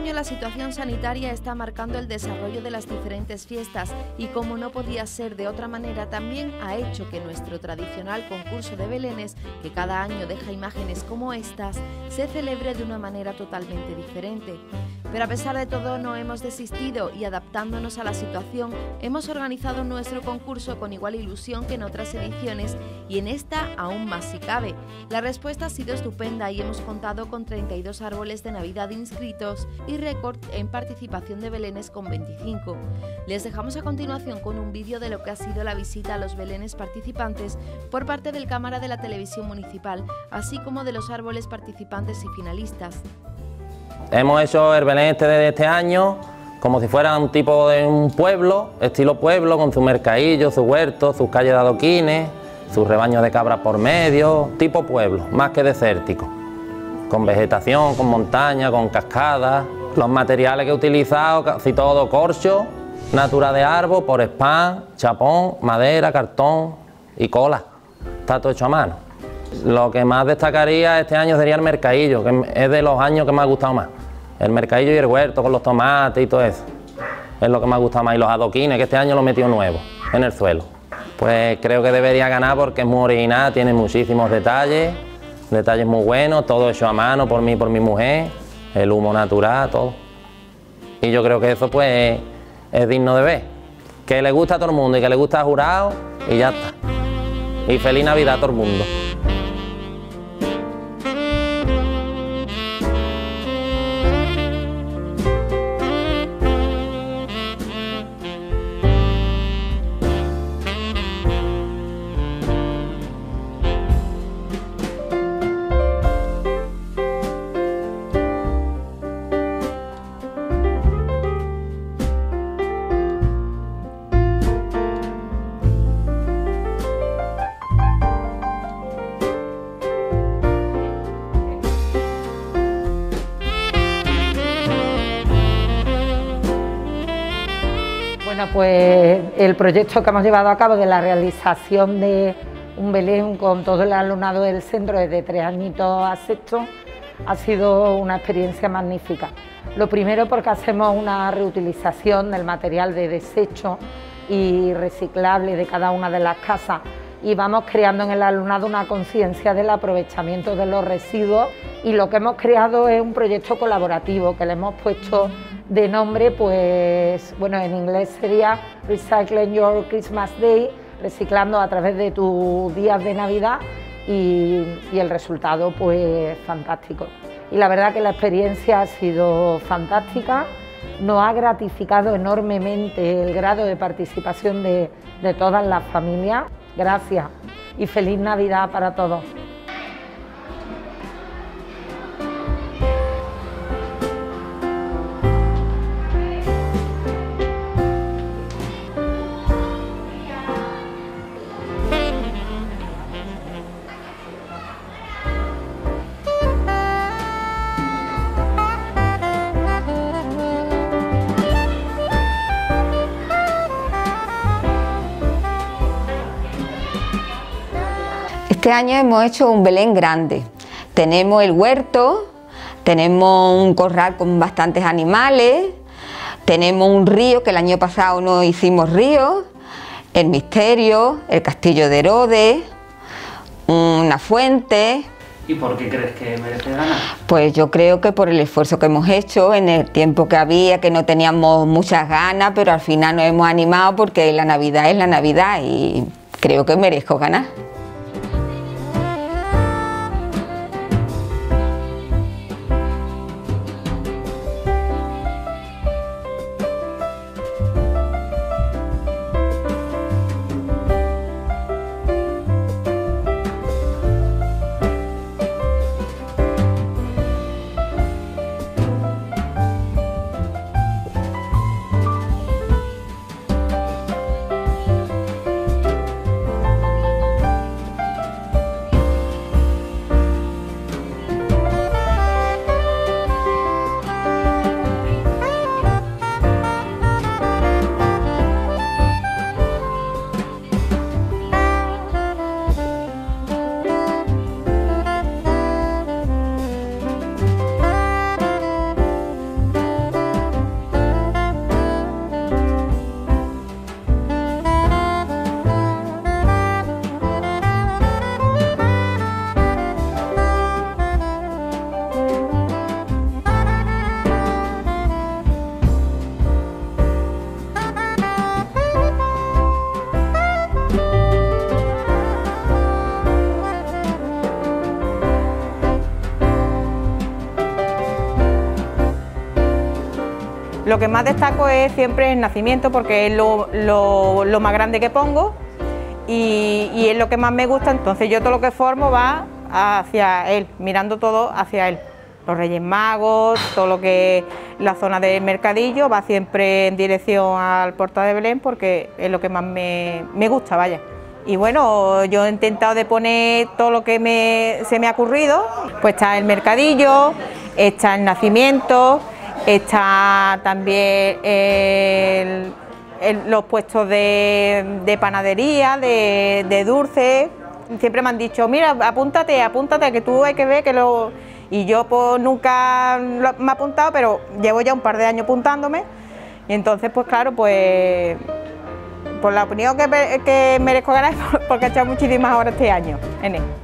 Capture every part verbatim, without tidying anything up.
año la situación sanitaria está marcando el desarrollo de las diferentes fiestas y, como no podía ser de otra manera, también ha hecho que nuestro tradicional concurso de belenes, que cada año deja imágenes como estas, se celebre de una manera totalmente diferente. Pero a pesar de todo no hemos desistido y, adaptándonos a la situación, hemos organizado nuestro concurso con igual ilusión que en otras ediciones y en esta aún más si cabe. La respuesta ha sido estupenda y hemos contado con treinta y dos árboles de Navidad inscritos y récord en participación de belenes con veinticinco. Les dejamos a continuación con un vídeo de lo que ha sido la visita a los belenes participantes por parte del cámara de la televisión municipal, así como de los árboles participantes y finalistas. Hemos hecho el Belén este de este año como si fuera un tipo de un pueblo, estilo pueblo, con su mercadillo, su huerto, sus calles de adoquines, sus rebaños de cabras por medio, tipo pueblo, más que desértico, con vegetación, con montaña, con cascadas. Los materiales que he utilizado, casi todo corcho, natura de árbol, por spam, chapón, madera, cartón y cola. Está todo hecho a mano. Lo que más destacaría este año sería el mercadillo, que es de los años que me ha gustado más. El mercadillo y el huerto con los tomates y todo eso. Es lo que me ha gustado más. Y los adoquines, que este año lo he metido nuevo, en el suelo. Pues creo que debería ganar porque es muy original, tiene muchísimos detalles, detalles muy buenos, todo hecho a mano por mí y por mi mujer, el humo natural, todo. Y yo creo que eso pues es digno de ver. Que le gusta a todo el mundo y que le gusta al jurado y ya está. Y feliz Navidad a todo el mundo. Bueno, pues el proyecto que hemos llevado a cabo de la realización de un Belén con todo el alumnado del centro desde tres añitos a sexto ha sido una experiencia magnífica. Lo primero porque hacemos una reutilización del material de desecho y reciclable de cada una de las casas y vamos creando en el alumnado una conciencia del aprovechamiento de los residuos, y lo que hemos creado es un proyecto colaborativo que le hemos puesto de nombre, pues bueno, en inglés sería Recycling Your Christmas Day, reciclando a través de tus días de Navidad, y, y el resultado pues fantástico. Y la verdad que la experiencia ha sido fantástica, nos ha gratificado enormemente el grado de participación de, de todas las familias. Gracias y feliz Navidad para todos. Este año hemos hecho un Belén grande. Tenemos el huerto, tenemos un corral con bastantes animales, tenemos un río, que el año pasado no hicimos río, el misterio, el castillo de Herodes, una fuente. ¿Y por qué crees que merece ganar? Pues yo creo que por el esfuerzo que hemos hecho en el tiempo que había, que no teníamos muchas ganas, pero al final nos hemos animado porque la Navidad es la Navidad y creo que merezco ganar. Lo que más destaco es siempre el nacimiento, porque es lo, lo, lo más grande que pongo y, y es lo que más me gusta, entonces yo todo lo que formo va hacia él, mirando todo hacia él. Los Reyes Magos, todo lo que es la zona del mercadillo va siempre en dirección al Portal de Belén porque es lo que más me, me gusta, vaya. Y bueno, yo he intentado de poner todo lo que me, se me ha ocurrido, pues está el mercadillo, está el nacimiento, está también el, el, los puestos de, de panadería, de, de dulces. Siempre me han dicho, mira, apúntate, apúntate, que tú hay que ver que lo... Y yo pues nunca me he apuntado, pero llevo ya un par de años apuntándome. Y entonces, pues claro, pues por la opinión que, que merezco ganar, porque he echado muchísimas horas este año en él.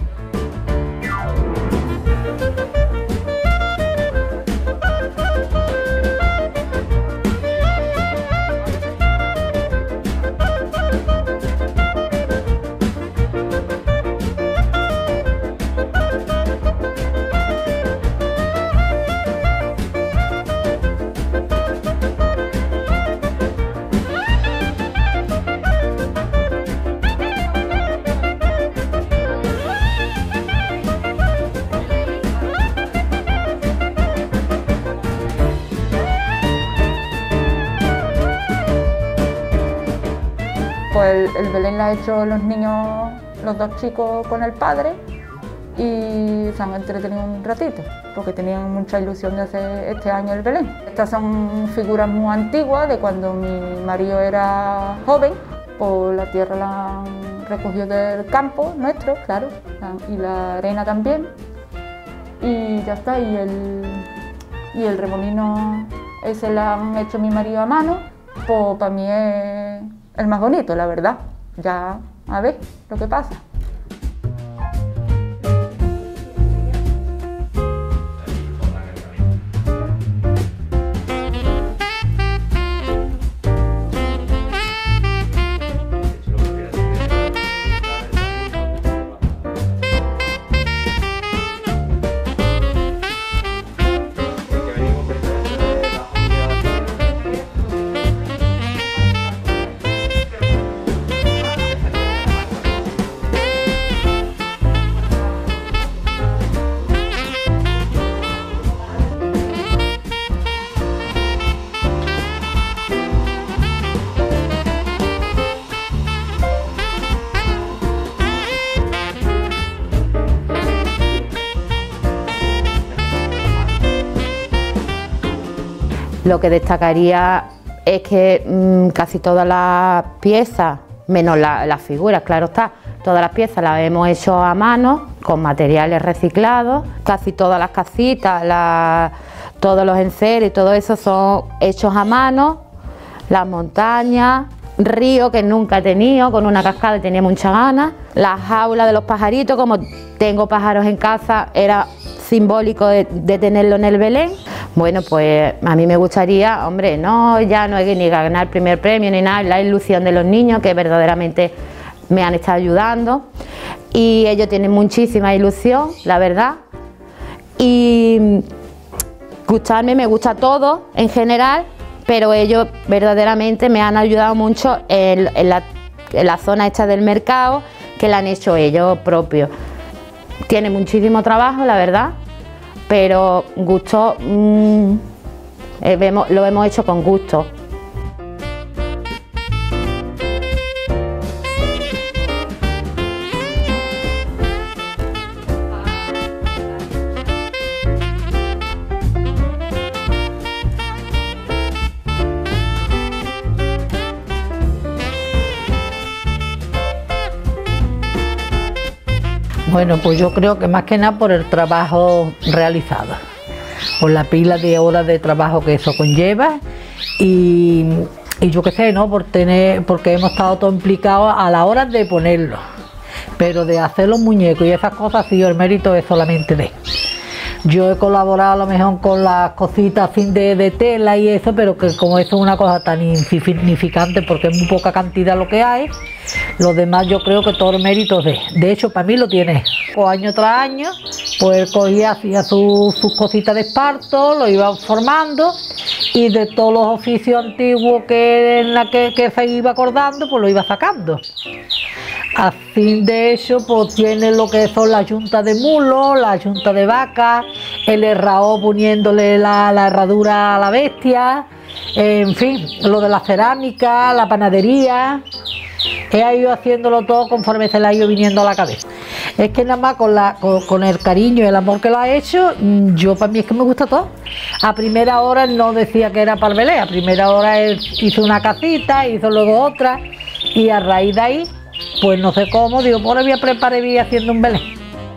Pues el, el Belén lo han hecho los niños, los dos chicos con el padre y se han entretenido un ratito porque tenían mucha ilusión de hacer este año el Belén. Estas son figuras muy antiguas de cuando mi marido era joven, pues la tierra la han recogido del campo nuestro, claro, y la arena también y ya está, y el, y el remolino ese lo han hecho mi marido a mano, pues para mí es el más bonito, la verdad. Ya, a ver lo que pasa. Lo que destacaría es que mmm, casi todas las piezas, menos la, las figuras, claro está, todas las piezas las hemos hecho a mano, con materiales reciclados, casi todas las casitas, la, todos los enseres y todo eso son hechos a mano, las montañas, río que nunca he tenido, con una cascada y tenía muchas ganas, las jaulas de los pajaritos, como tengo pájaros en casa, era simbólico de, de tenerlo en el Belén. Bueno, pues a mí me gustaría, hombre, no, ya no hay que ni ganar el primer premio ni nada, la ilusión de los niños que verdaderamente me han estado ayudando y ellos tienen muchísima ilusión, la verdad, y gustarme, me gusta todo en general, pero ellos verdaderamente me han ayudado mucho en, en, la, en la zona esta del mercado, que la han hecho ellos propios. Tiene muchísimo trabajo, la verdad, pero gusto, mmm, eh, lo hemos hecho con gusto. Bueno, pues yo creo que más que nada por el trabajo realizado, por la pila de horas de trabajo que eso conlleva y, y yo qué sé, ¿no? Por tener, porque hemos estado todos implicados a la hora de ponerlo, pero de hacer los muñecos y esas cosas, sí, el mérito es solamente de Yo he colaborado a lo mejor con las cositas fin de, de tela y eso, pero que como eso es una cosa tan insignificante porque es muy poca cantidad lo que hay, los demás yo creo que todo el mérito de, de hecho para mí lo tiene. O año tras año, pues él cogía, hacía su, sus cositas de esparto, lo iba formando y de todos los oficios antiguos que, en la que, que se iba acordando, pues lo iba sacando. Así de hecho, pues tiene lo que son la yunta de mulo, la yunta de vaca, el herrao poniéndole la, la herradura a la bestia, en fin, lo de la cerámica, la panadería. He ido haciéndolo todo conforme se le ha ido viniendo a la cabeza. Es que nada más con, la, con, con el cariño y el amor que lo ha hecho, yo para mí es que me gusta todo. A primera hora él no decía que era para el Belén, a primera hora él hizo una casita, hizo luego otra y a raíz de ahí, pues no sé cómo, digo, pues ahora voy a preparar y voy haciendo un Belén.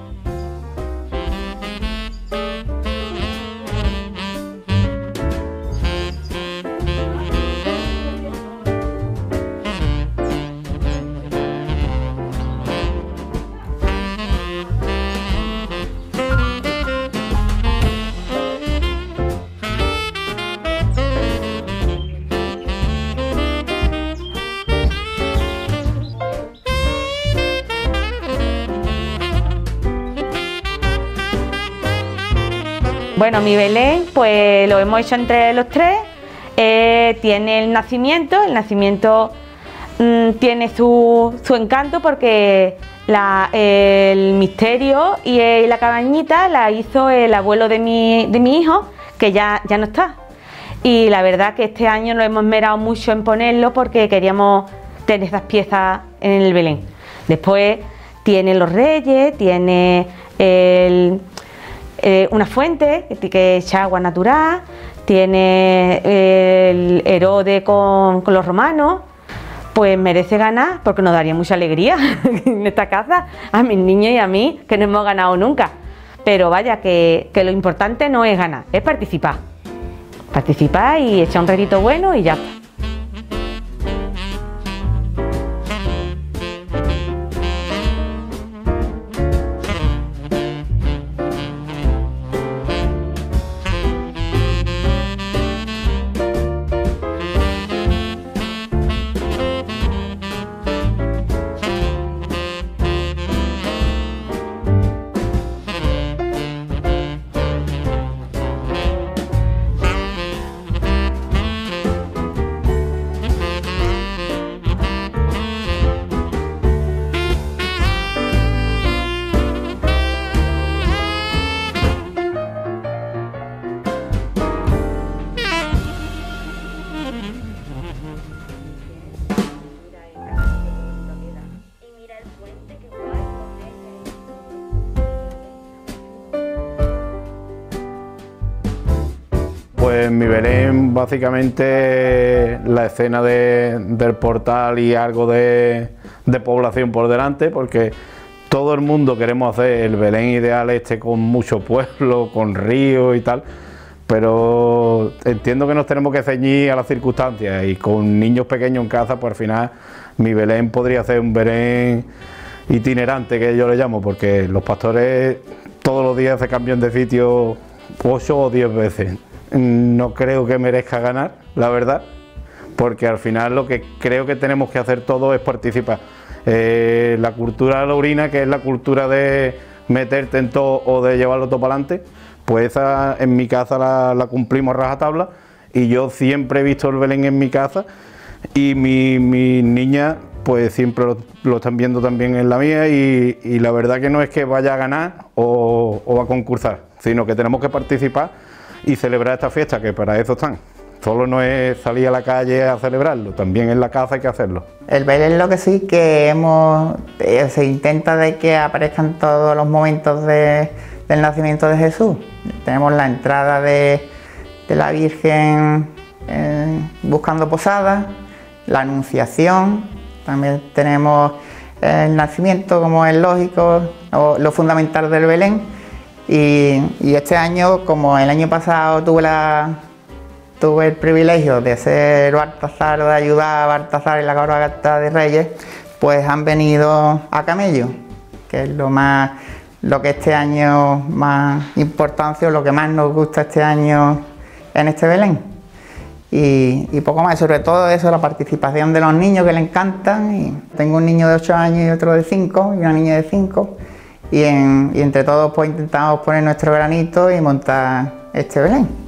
Bueno, mi Belén pues lo hemos hecho entre los tres, eh, tiene el nacimiento, el nacimiento mmm, tiene su, su encanto porque la, el misterio y eh, la cabañita la hizo el abuelo de mi, de mi hijo, que ya, ya no está. Y la verdad que este año nos hemos esmerado mucho en ponerlo porque queríamos tener esas piezas en el Belén. Después tiene los reyes, tiene el... Eh, una fuente que echa agua natural, tiene el Herodes con, con los romanos, pues merece ganar porque nos daría mucha alegría en esta casa, a mis niños y a mí, que no hemos ganado nunca. Pero vaya, que, que lo importante no es ganar, es participar. Participar y echar un ratito bueno y ya está. Pues mi Belén básicamente la escena de, del portal y algo de, de población por delante, porque todo el mundo queremos hacer el Belén ideal este con mucho pueblo, con río y tal, pero entiendo que nos tenemos que ceñir a las circunstancias y con niños pequeños en casa, pues al final mi Belén podría ser un Belén itinerante, que yo le llamo, porque los pastores todos los días se cambian de sitio ocho o diez veces. No creo que merezca ganar, la verdad, porque al final lo que creo que tenemos que hacer todos es participar. Eh, la cultura laurina, que es la cultura de meterte en todo o de llevarlo todo para adelante, pues esa en mi casa la, la cumplimos rajatabla, y yo siempre he visto el Belén en mi casa y mis mi niñas pues siempre lo, lo están viendo también en la mía, y, y la verdad que no es que vaya a ganar o, o a concursar, sino que tenemos que participar y celebrar esta fiesta, que para eso están. Solo no es salir a la calle a celebrarlo, también en la casa hay que hacerlo. El Belén, lo que sí que hemos, eh, se intenta de que aparezcan todos los momentos de, del nacimiento de Jesús. Tenemos la entrada de, de la Virgen eh, buscando posada, la Anunciación, también tenemos el nacimiento, como es lógico, o lo fundamental del Belén. Y, y este año, como el año pasado tuve, la, tuve el privilegio de ser Baltasar, de ayudar a Baltasar en la cabalgata de Reyes, pues han venido a camello, que es lo más, lo que este año más importancia o lo que más nos gusta este año en este Belén. Y, y poco más, sobre todo eso, la participación de los niños que le encantan. Y tengo un niño de ocho años y otro de cinco y una niña de cinco. Y, en, y entre todos pues intentamos poner nuestro granito y montar este Belén.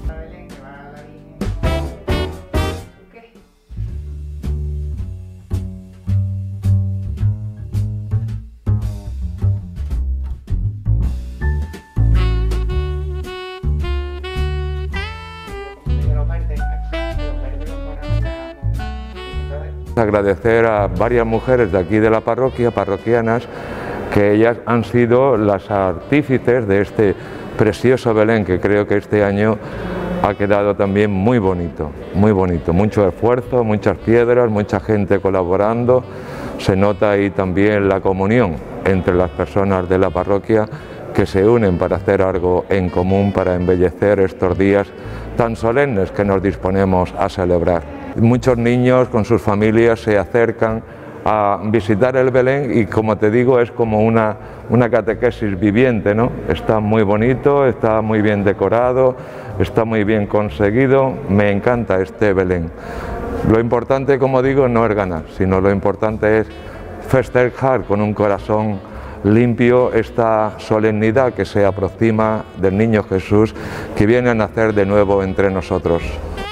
Agradecer a varias mujeres de aquí de la parroquia, parroquianas, que ellas han sido las artífices de este precioso Belén, que creo que este año ha quedado también muy bonito, muy bonito, mucho esfuerzo, muchas piedras, mucha gente colaborando, se nota ahí también la comunión entre las personas de la parroquia que se unen para hacer algo en común, para embellecer estos días tan solemnes que nos disponemos a celebrar. Muchos niños con sus familias se acercan a visitar el Belén y, como te digo, es como una, una catequesis viviente, ¿no? Está muy bonito, está muy bien decorado, está muy bien conseguido, me encanta este Belén. Lo importante, como digo, no es ganar, sino lo importante es festejar con un corazón limpio esta solemnidad que se aproxima del Niño Jesús, que viene a nacer de nuevo entre nosotros.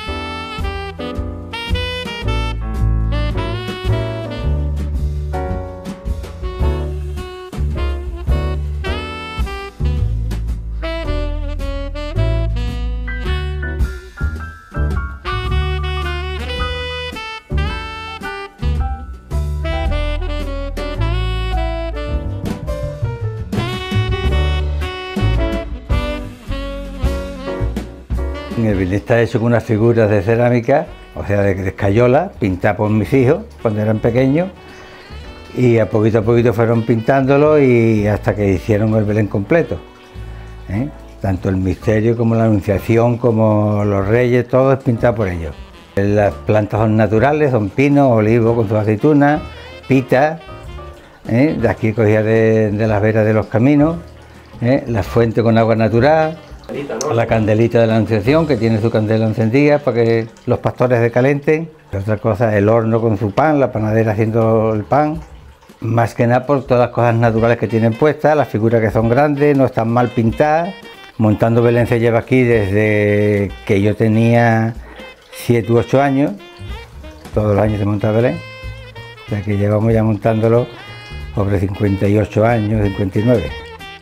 El Belén está hecho con unas figuras de cerámica, o sea, de, de escayola, pintadas por mis hijos cuando eran pequeños, y a poquito a poquito fueron pintándolo y hasta que hicieron el Belén completo, ¿eh? Tanto el misterio como la anunciación, como los reyes, todo es pintado por ellos. Las plantas son naturales, son pinos, olivos con sus aceitunas, pitas, ¿eh? De aquí cogía de, de las veras de los caminos, ¿eh? La fuente con agua natural. La candelita de la Anunciación, que tiene su candela encendida para que los pastores decalenten. Otra cosa, el horno con su pan, la panadera haciendo el pan. Más que nada por todas las cosas naturales que tienen puestas, las figuras que son grandes, no están mal pintadas. Montando Belén se lleva aquí desde que yo tenía siete u ocho años. Todos los años se monta Belén. O sea que llevamos ya montándolo sobre cincuenta y ocho años, cincuenta y nueve.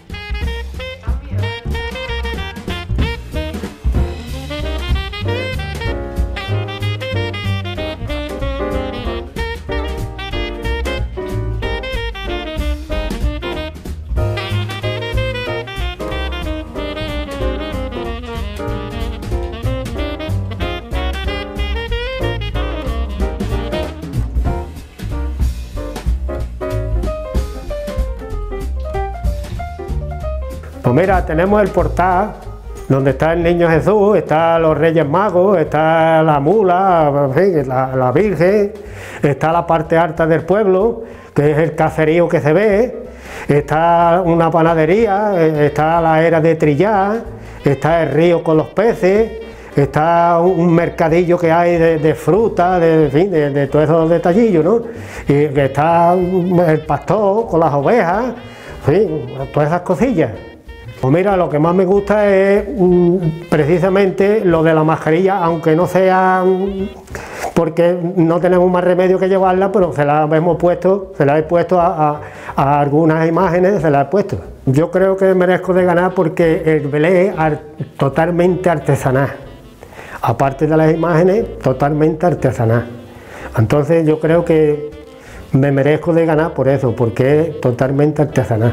Pues mira, tenemos el portal donde está el Niño Jesús, están los Reyes Magos, está la mula, en fin, la, la Virgen, está la parte alta del pueblo, que es el caserío que se ve, está una panadería, está la era de trillar, está el río con los peces, está un mercadillo que hay de, de fruta, de, en fin, de, de todos esos detallillos, ¿no? Y está el pastor con las ovejas, en fin, todas esas cosillas. Pues mira, lo que más me gusta es mm, precisamente lo de la mascarilla, aunque no sea mm, porque no tenemos más remedio que llevarla, pero se la hemos puesto, se la he puesto a, a, a algunas imágenes, se la he puesto. Yo creo que merezco de ganar porque el Belén es art, totalmente artesanal, aparte de las imágenes, totalmente artesanal. Entonces yo creo que me merezco de ganar por eso, porque es totalmente artesanal.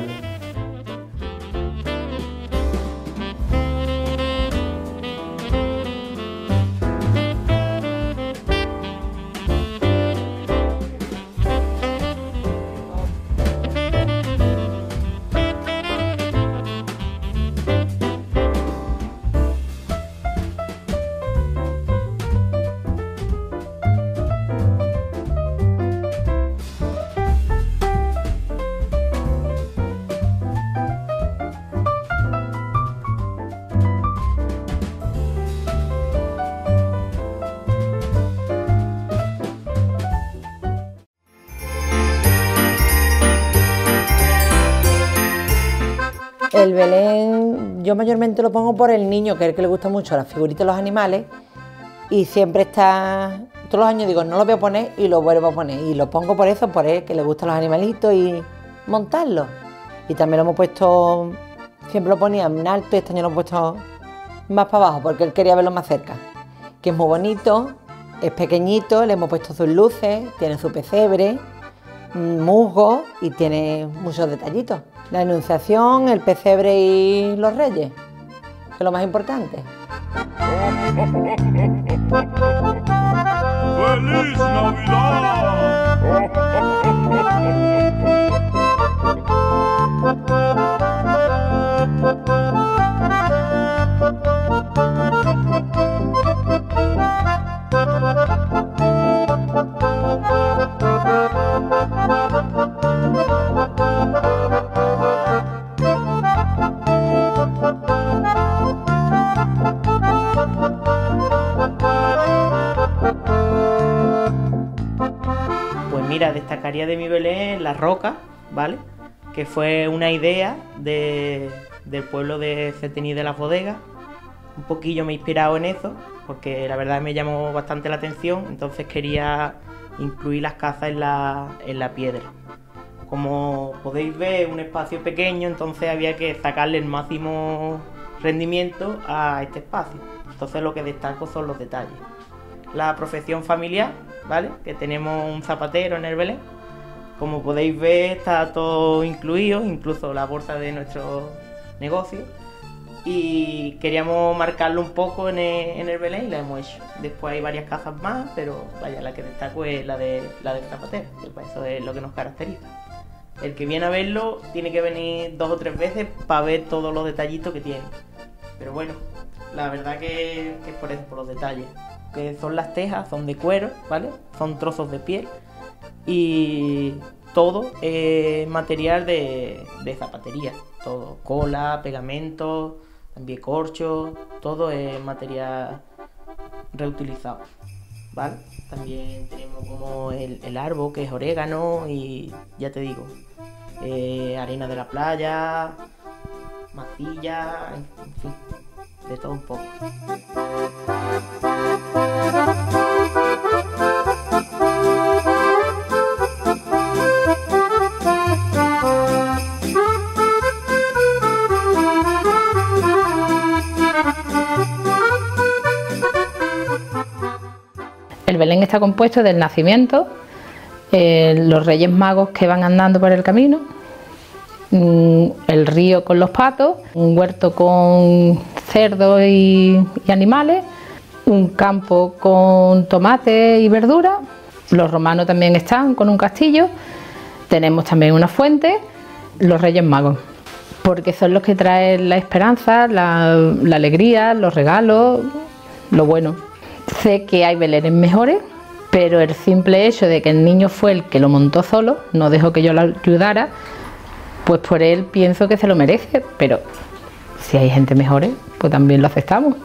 El Belén yo mayormente lo pongo por el niño, que es el que le gusta mucho las figuritas de los animales, y siempre está, todos los años digo, no lo voy a poner y lo vuelvo a poner, y lo pongo por eso, por él, que le gustan los animalitos y montarlos. Y también lo hemos puesto, siempre lo ponía en alto y este año lo hemos puesto más para abajo, porque él quería verlo más cerca, que es muy bonito, es pequeñito, le hemos puesto sus luces, tiene su pesebre, musgo y tiene muchos detallitos. La Anunciación, el pesebre y los reyes, que es lo más importante. ¡Feliz Navidad! Pues mira, destacaría de mi Belén la roca, ¿vale? Que fue una idea de, del pueblo de Cetení de las Bodegas. Un poquillo me he inspirado en eso, porque la verdad me llamó bastante la atención, entonces quería incluir las cazas en la, en la piedra. Como podéis ver, un espacio pequeño, entonces había que sacarle el máximo rendimiento a este espacio. Entonces lo que destaco son los detalles. La profesión familiar, ¿vale? Que tenemos un zapatero en el Belén. Como podéis ver, está todo incluido, incluso la bolsa de nuestro negocio. Y queríamos marcarlo un poco en el, en el Belén y la hemos hecho. Después hay varias casas más, pero vaya, la que destaco es la, de, la del zapatero, que pues eso es lo que nos caracteriza. El que viene a verlo tiene que venir dos o tres veces para ver todos los detallitos que tiene. Pero bueno, la verdad que, que es por eso, por los detalles. Que son las tejas, son de cuero, ¿vale? Son trozos de piel y todo es material de, de zapatería. Todo, cola, pegamento, también corcho, todo es material reutilizado, ¿vale? También tenemos como el, el árbol, que es orégano y ya te digo, eh, arena de la playa, masilla, en fin, de todo un poco. El Belén está compuesto del nacimiento, eh, los Reyes Magos que van andando por el camino, mm, el río con los patos, un huerto con cerdos y, y animales, un campo con tomates y verduras. Los romanos también están con un castillo, tenemos también una fuente, los Reyes Magos, porque son los que traen la esperanza, la, la alegría, los regalos, lo bueno. Sé que hay belenes mejores, pero el simple hecho de que el niño fue el que lo montó solo, no dejó que yo lo ayudara, pues por él pienso que se lo merece, pero si hay gente mejor, pues también lo aceptamos.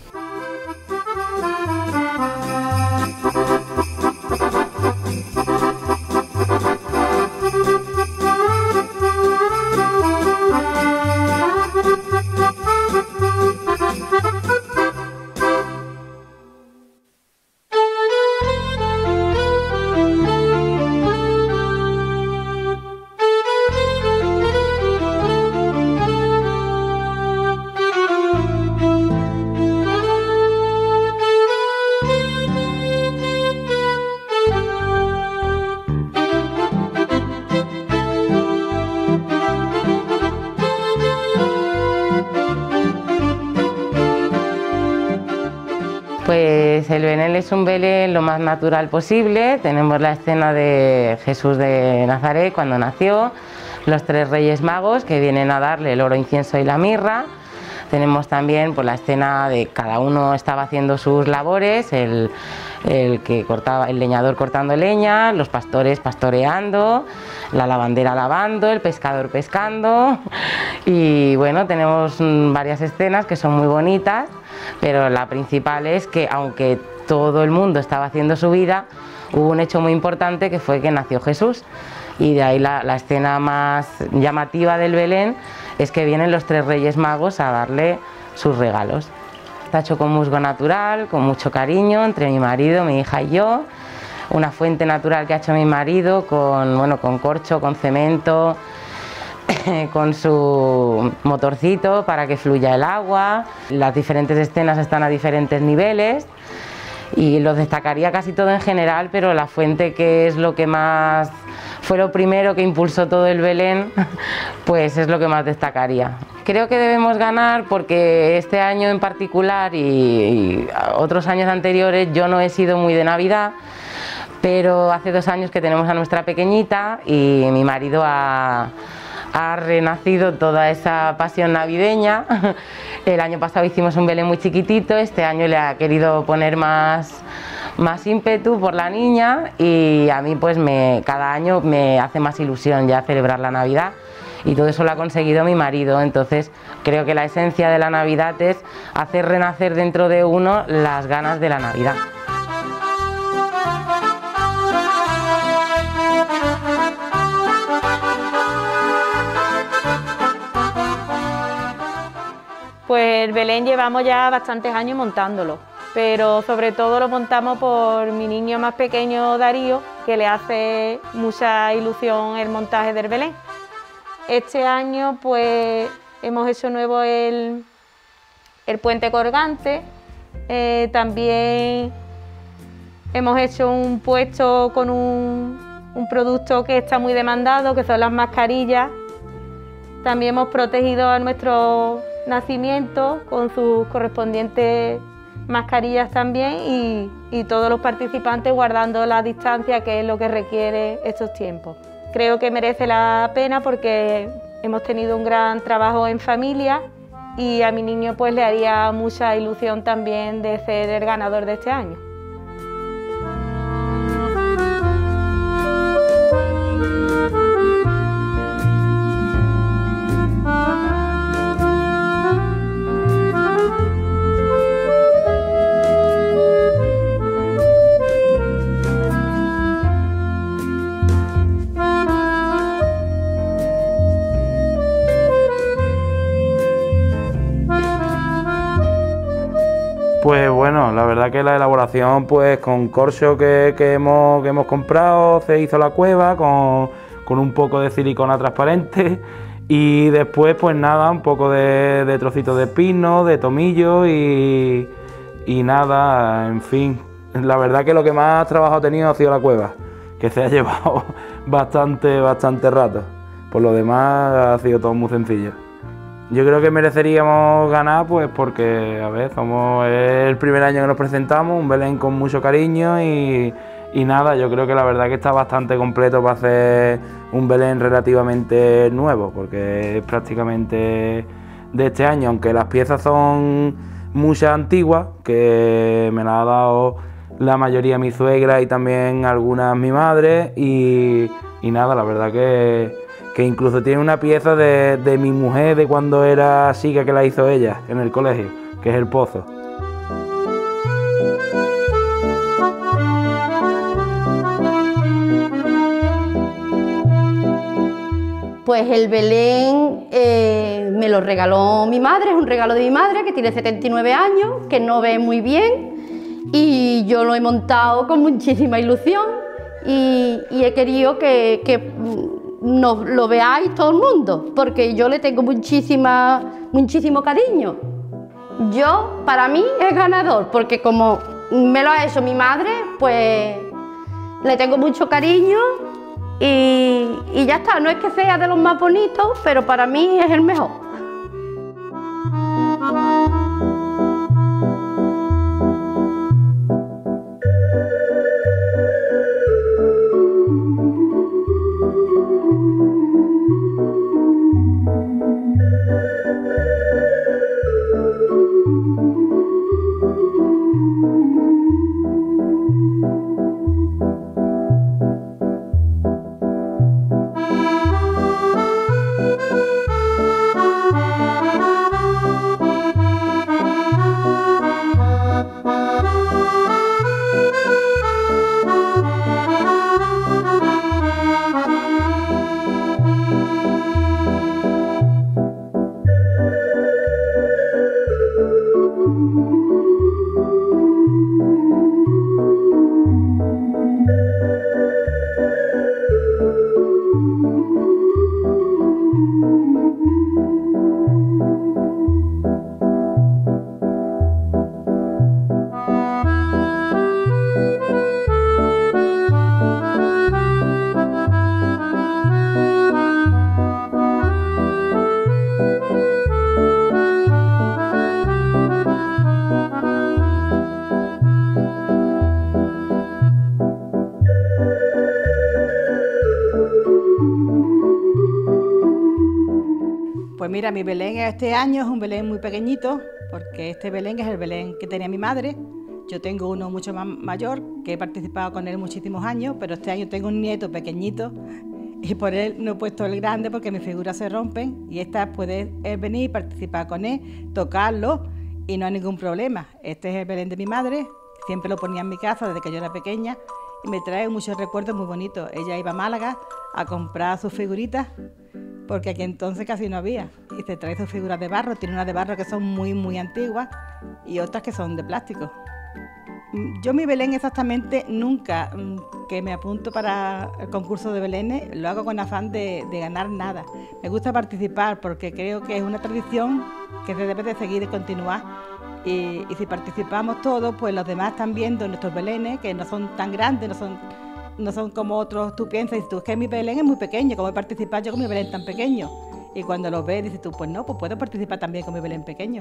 Pues el Belén es un Belén lo más natural posible. Tenemos la escena de Jesús de Nazaret cuando nació, los tres Reyes Magos que vienen a darle el oro, incienso y la mirra. Tenemos también pues, la escena de cada uno estaba haciendo sus labores, el, el, que cortaba, el leñador cortando leña, los pastores pastoreando, la lavandera lavando, el pescador pescando. Y bueno, tenemos varias escenas que son muy bonitas. pero la principal es que aunque todo el mundo estaba haciendo su vida, hubo un hecho muy importante que fue que nació Jesús, y de ahí la, la escena más llamativa del Belén es que vienen los tres Reyes Magos a darle sus regalos. Está hecho con musgo natural, con mucho cariño, entre mi marido, mi hija y yo. Una fuente natural que ha hecho mi marido con, bueno, con corcho, con cemento, con su motorcito para que fluya el agua. Las diferentes escenas están a diferentes niveles y los destacaría casi todo en general, pero la fuente, que es lo que más fue lo primero que impulsó todo el Belén, pues es lo que más destacaría. Creo que debemos ganar porque este año en particular y, y otros años anteriores yo no he sido muy de Navidad, pero hace dos años que tenemos a nuestra pequeñita y mi marido ha, ha renacido toda esa pasión navideña. El año pasado hicimos un Belén muy chiquitito, este año le ha querido poner más, más ímpetu por la niña y a mí pues me, cada año me hace más ilusión ya celebrar la Navidad. Y todo eso lo ha conseguido mi marido, entonces creo que la esencia de la Navidad es hacer renacer dentro de uno las ganas de la Navidad. Pues el Belén llevamos ya bastantes años montándolo, pero sobre todo lo montamos por mi niño más pequeño, Darío, que le hace mucha ilusión el montaje del Belén. Este año pues hemos hecho nuevo el, el puente colgante, eh, también hemos hecho un puesto con un, un producto que está muy demandado, que son las mascarillas. También hemos protegido a nuestro nacimiento con sus correspondientes mascarillas también y, y todos los participantes guardando la distancia, que es lo que requiere estos tiempos. Creo que merece la pena porque hemos tenido un gran trabajo en familia y a mi niño pues le haría mucha ilusión también de ser el ganador de este año. Pues bueno, la verdad que la elaboración, pues con corcho que, que, hemos, que hemos comprado, se hizo la cueva con, con un poco de silicona transparente y después pues nada, un poco de, de trocitos de pino, de tomillo y, y nada, en fin. La verdad que lo que más trabajo ha tenido ha sido la cueva, que se ha llevado bastante, bastante rato. Por lo demás ha sido todo muy sencillo. Yo creo que mereceríamos ganar pues porque, a ver, somos el primer año que nos presentamos, un Belén con mucho cariño y, y nada, yo creo que la verdad que está bastante completo para hacer un Belén relativamente nuevo, porque es prácticamente de este año, aunque las piezas son muchas antiguas, que me las ha dado la mayoría mi suegra y también algunas mi madre y, y nada, la verdad que... que incluso tiene una pieza de, de mi mujer de cuando era chica que la hizo ella en el colegio, que es el pozo. Pues el Belén eh, me lo regaló mi madre, es un regalo de mi madre que tiene setenta y nueve años, que no ve muy bien y yo lo he montado con muchísima ilusión y, y he querido que... que nos lo veáis todo el mundo, porque yo le tengo muchísima, muchísimo cariño. Yo, para mí, es ganador, porque como me lo ha hecho mi madre, pues le tengo mucho cariño y, y ya está. No es que sea de los más bonitos, pero para mí es el mejor. mira, mi Belén este año es un Belén muy pequeñito, porque este Belén es el Belén que tenía mi madre. Yo tengo uno mucho más mayor, que he participado con él muchísimos años, pero este año tengo un nieto pequeñito y por él no he puesto el grande porque mis figuras se rompen y esta puede venir, participar con él, tocarlo y no hay ningún problema. Este es el Belén de mi madre, siempre lo ponía en mi casa desde que yo era pequeña y me trae muchos recuerdos muy bonitos. Ella iba a Málaga a comprar sus figuritas porque aquí entonces casi no había y se trae sus figuras de barro, tiene unas de barro que son muy muy antiguas y otras que son de plástico. Yo mi Belén exactamente nunca que me apunto para el concurso de Belenes lo hago con afán de, de ganar nada. Me gusta participar porque creo que es una tradición que se debe de seguir y continuar. Y, y si participamos todos, pues los demás están viendo nuestros Belenes, que no son tan grandes, no son, no son como otros. Tú piensas, y tú, es que mi Belén es muy pequeño, ¿cómo voy a participar yo con mi Belén tan pequeño? Y cuando lo ves, dices tú, pues no, pues puedo participar también con mi Belén pequeño.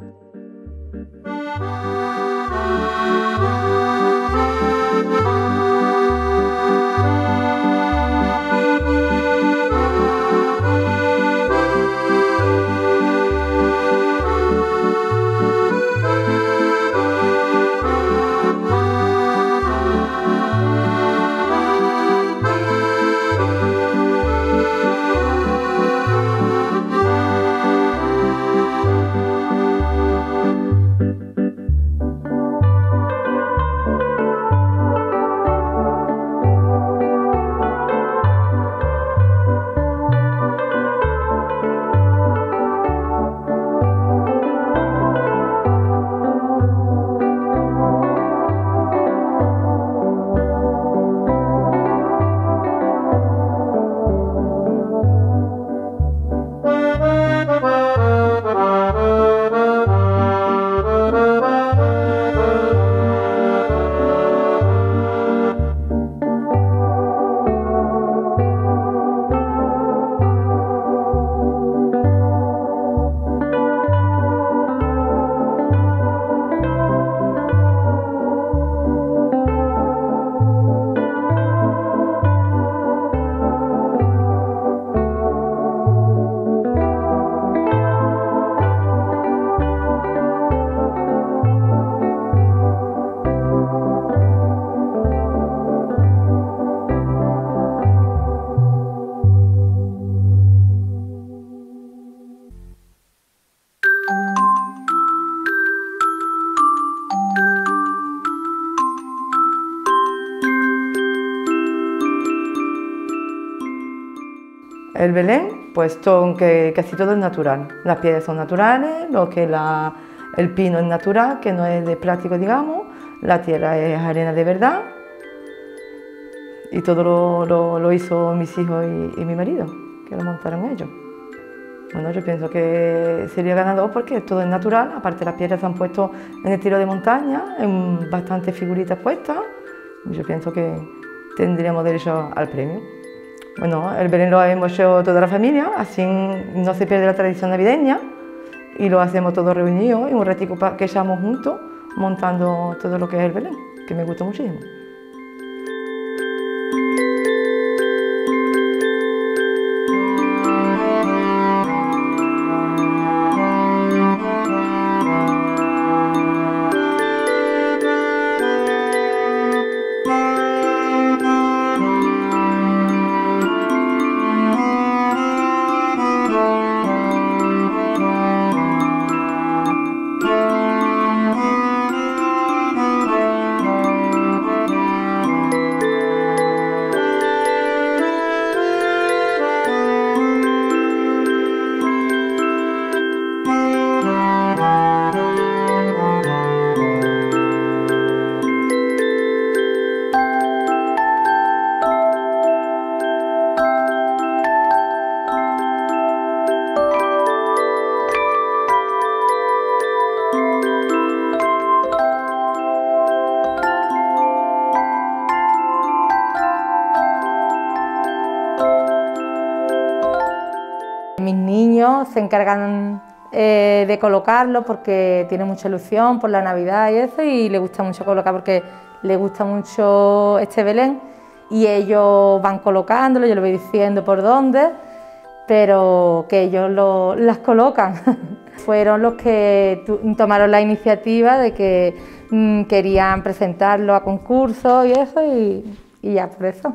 El Belén, pues todo, que casi todo es natural. Las piedras son naturales, lo que la, el pino es natural, que no es de plástico, digamos. La tierra es arena de verdad. Y todo lo, lo, lo hizo mis hijos y, y mi marido, que lo montaron ellos. Bueno, yo pienso que sería ganador porque todo es natural. Aparte, las piedras se han puesto en estilo de montaña, en bastantes figuritas puestas. Yo pienso que tendríamos derecho al premio. Bueno, el Belén lo hemos hecho toda la familia, así no se pierde la tradición navideña y lo hacemos todos reunidos y un ratico que echamos juntos montando todo lo que es el Belén, que me gusta muchísimo. Mis niños se encargan eh, de colocarlo porque tienen mucha ilusión por la Navidad y eso, y les gusta mucho colocar porque les gusta mucho este Belén y ellos van colocándolo, yo les voy diciendo por dónde pero que ellos lo, las colocan. Fueron los que tomaron la iniciativa de que mmm, querían presentarlo a concursos y eso, y, y ya por eso.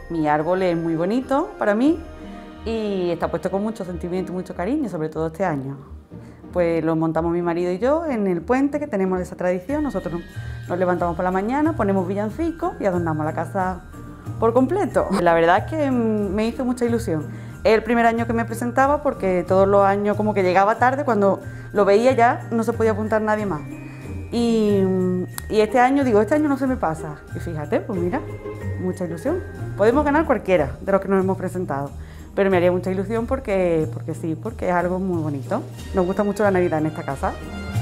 Mi árbol es muy bonito para mí y está puesto con mucho sentimiento y mucho cariño, sobre todo este año. Pues lo montamos mi marido y yo en el puente, que tenemos esa tradición. Nosotros nos levantamos por la mañana, ponemos villancicos y adornamos la casa por completo. La verdad es que me hizo mucha ilusión. Es el primer año que me presentaba porque todos los años como que llegaba tarde, cuando lo veía ya no se podía apuntar nadie más. Y, y este año, digo, este año no se me pasa. Y fíjate, pues mira, mucha ilusión. Podemos ganar cualquiera de los que nos hemos presentado, pero me haría mucha ilusión porque, porque sí, porque es algo muy bonito. Nos gusta mucho la Navidad en esta casa.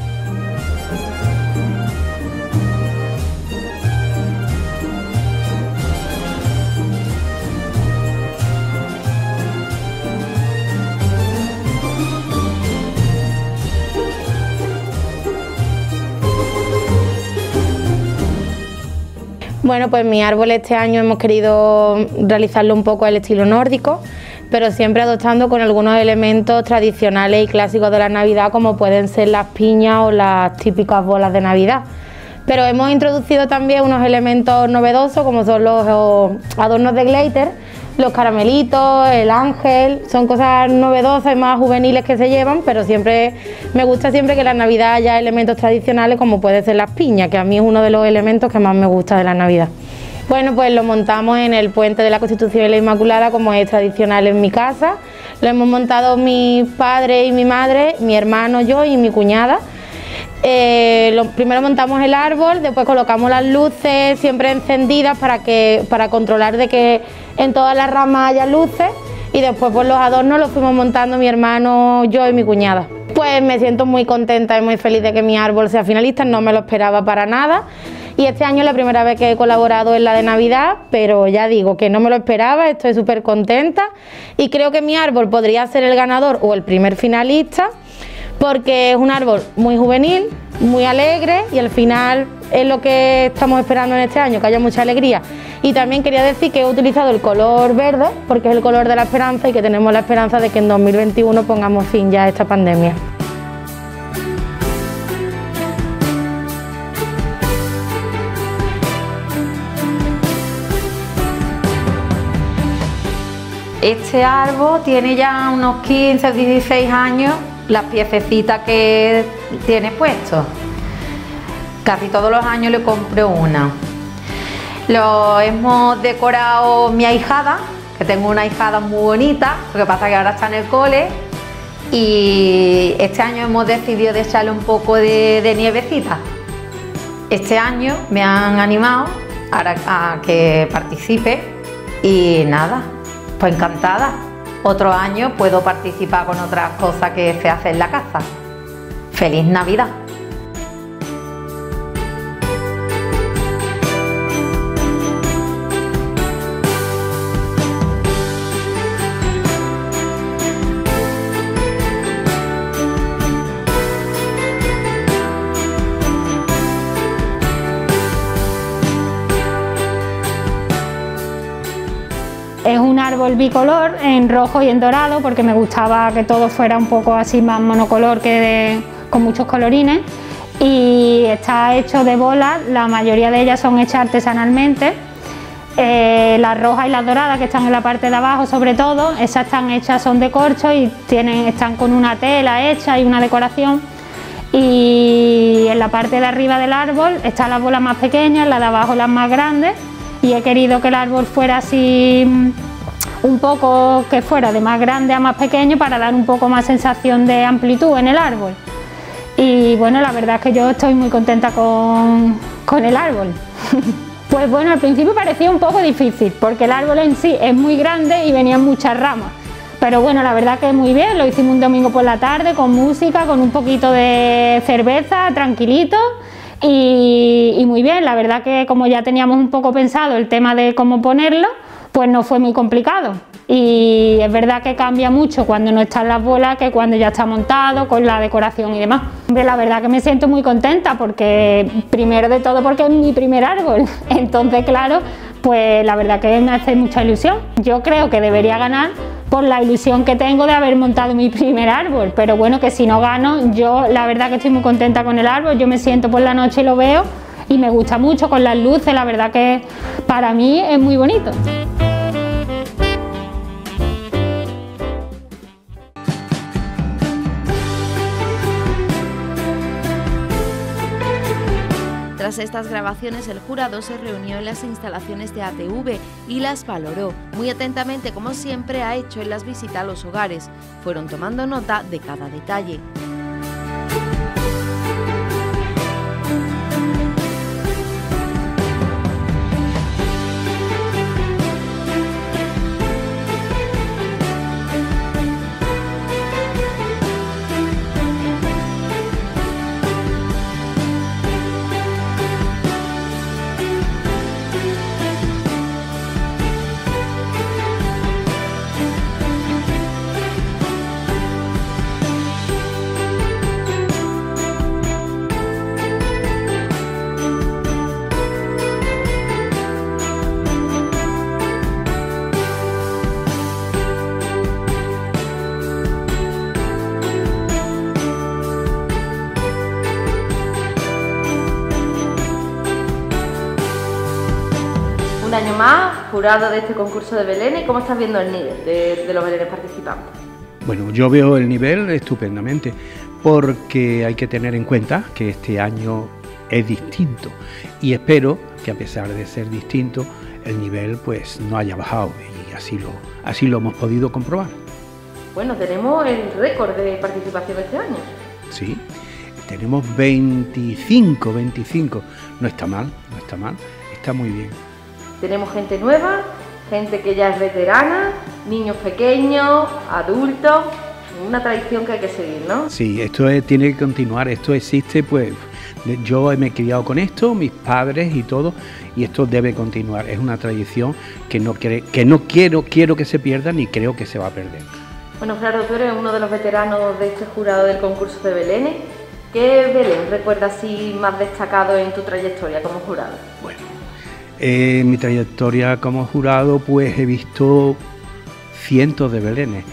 Bueno, pues mi árbol este año hemos querido realizarlo un poco al estilo nórdico, pero siempre adoptando con algunos elementos tradicionales y clásicos de la Navidad, como pueden ser las piñas o las típicas bolas de Navidad. Pero hemos introducido también unos elementos novedosos, como son los adornos de glitter, los caramelitos, el ángel. Son cosas novedosas y más juveniles que se llevan, pero siempre me gusta siempre que en la Navidad haya elementos tradicionales, como puede ser las piñas, que a mí es uno de los elementos que más me gusta de la Navidad. Bueno, pues lo montamos en el puente de la Constitución y la Inmaculada, como es tradicional en mi casa. Lo hemos montado mi padre y mi madre, mi hermano, yo y mi cuñada. Eh, lo, primero montamos el árbol, después colocamos las luces siempre encendidas para, que, para controlar de que en todas las ramas haya luces, y después pues los adornos los fuimos montando mi hermano, yo y mi cuñada. Pues me siento muy contenta y muy feliz de que mi árbol sea finalista, no me lo esperaba para nada. Y este año es la primera vez que he colaborado en la de Navidad, pero ya digo que no me lo esperaba, estoy súper contenta y creo que mi árbol podría ser el ganador o el primer finalista, porque es un árbol muy juvenil, muy alegre, y al final es lo que estamos esperando en este año, que haya mucha alegría. Y también quería decir que he utilizado el color verde porque es el color de la esperanza y que tenemos la esperanza de que en dos mil veintiuno pongamos fin ya a esta pandemia. Este árbol tiene ya unos quince o dieciséis años, las piececitas que tiene puesto. Casi todos los años le compro una. Lo hemos decorado mi ahijada, que tengo una ahijada muy bonita, lo que pasa es que ahora está en el cole, y este año hemos decidido de echarle un poco de, de nievecita. Este año me han animado a, a que participe y nada, pues encantada. Otro año puedo participar con otras cosas que se hacen en la casa. ¡Feliz Navidad! Es un árbol bicolor, en rojo y en dorado, porque me gustaba que todo fuera un poco así más monocolor que de, con muchos colorines, y está hecho de bolas, la mayoría de ellas son hechas artesanalmente. Eh, las rojas y las doradas, que están en la parte de abajo sobre todo, esas están hechas, son de corcho y tienen, están con una tela hecha y una decoración. Y en la parte de arriba del árbol están las bolas más pequeñas, las de abajo las más grandes, y he querido que el árbol fuera así un poco, que fuera de más grande a más pequeño, para dar un poco más sensación de amplitud en el árbol. Y bueno, la verdad es que yo estoy muy contenta con, con el árbol. Pues bueno, al principio parecía un poco difícil, porque el árbol en sí es muy grande y venían muchas ramas. Pero bueno, la verdad que muy bien, lo hicimos un domingo por la tarde, con música, con un poquito de cerveza, tranquilito. Y, y muy bien, la verdad que como ya teníamos un poco pensado el tema de cómo ponerlo, pues no fue muy complicado. Y es verdad que cambia mucho cuando no están las bolas que cuando ya está montado, con la decoración y demás. La verdad que me siento muy contenta porque, primero de todo, porque es mi primer árbol. Entonces, claro, pues la verdad que me hace mucha ilusión. Yo creo que debería ganar por la ilusión que tengo de haber montado mi primer árbol, pero bueno, que si no gano, yo la verdad que estoy muy contenta con el árbol. Yo me siento por la noche y lo veo y me gusta mucho con las luces, la verdad que para mí es muy bonito. Tras estas grabaciones, el jurado se reunió en las instalaciones de A T V y las valoró, muy atentamente como siempre ha hecho en las visitas a los hogares. Fueron tomando nota de cada detalle. Un año más, jurado de este concurso de belenes. ¿Cómo estás viendo el nivel de, de los belenes participantes? Bueno, yo veo el nivel estupendamente, porque hay que tener en cuenta que este año es distinto y espero que, a pesar de ser distinto, el nivel pues no haya bajado, y así lo, así lo hemos podido comprobar. Bueno, tenemos el récord de participación este año. Sí, tenemos veinticinco, veinticinco, no está mal, no está mal, está muy bien. Tenemos gente nueva, gente que ya es veterana, niños pequeños, adultos, una tradición que hay que seguir, ¿no? Sí, esto es, tiene que continuar, esto existe, pues yo me he criado con esto, mis padres y todo, y esto debe continuar, es una tradición que no, quiere, que no quiero, quiero que se pierda ni creo que se va a perder. Bueno, Gerardo, tú eres uno de los veteranos de este jurado del concurso de belenes. ¿Qué belén recuerdas así más destacado en tu trayectoria como jurado? Bueno, en mi trayectoria como jurado pues he visto cientos de belenes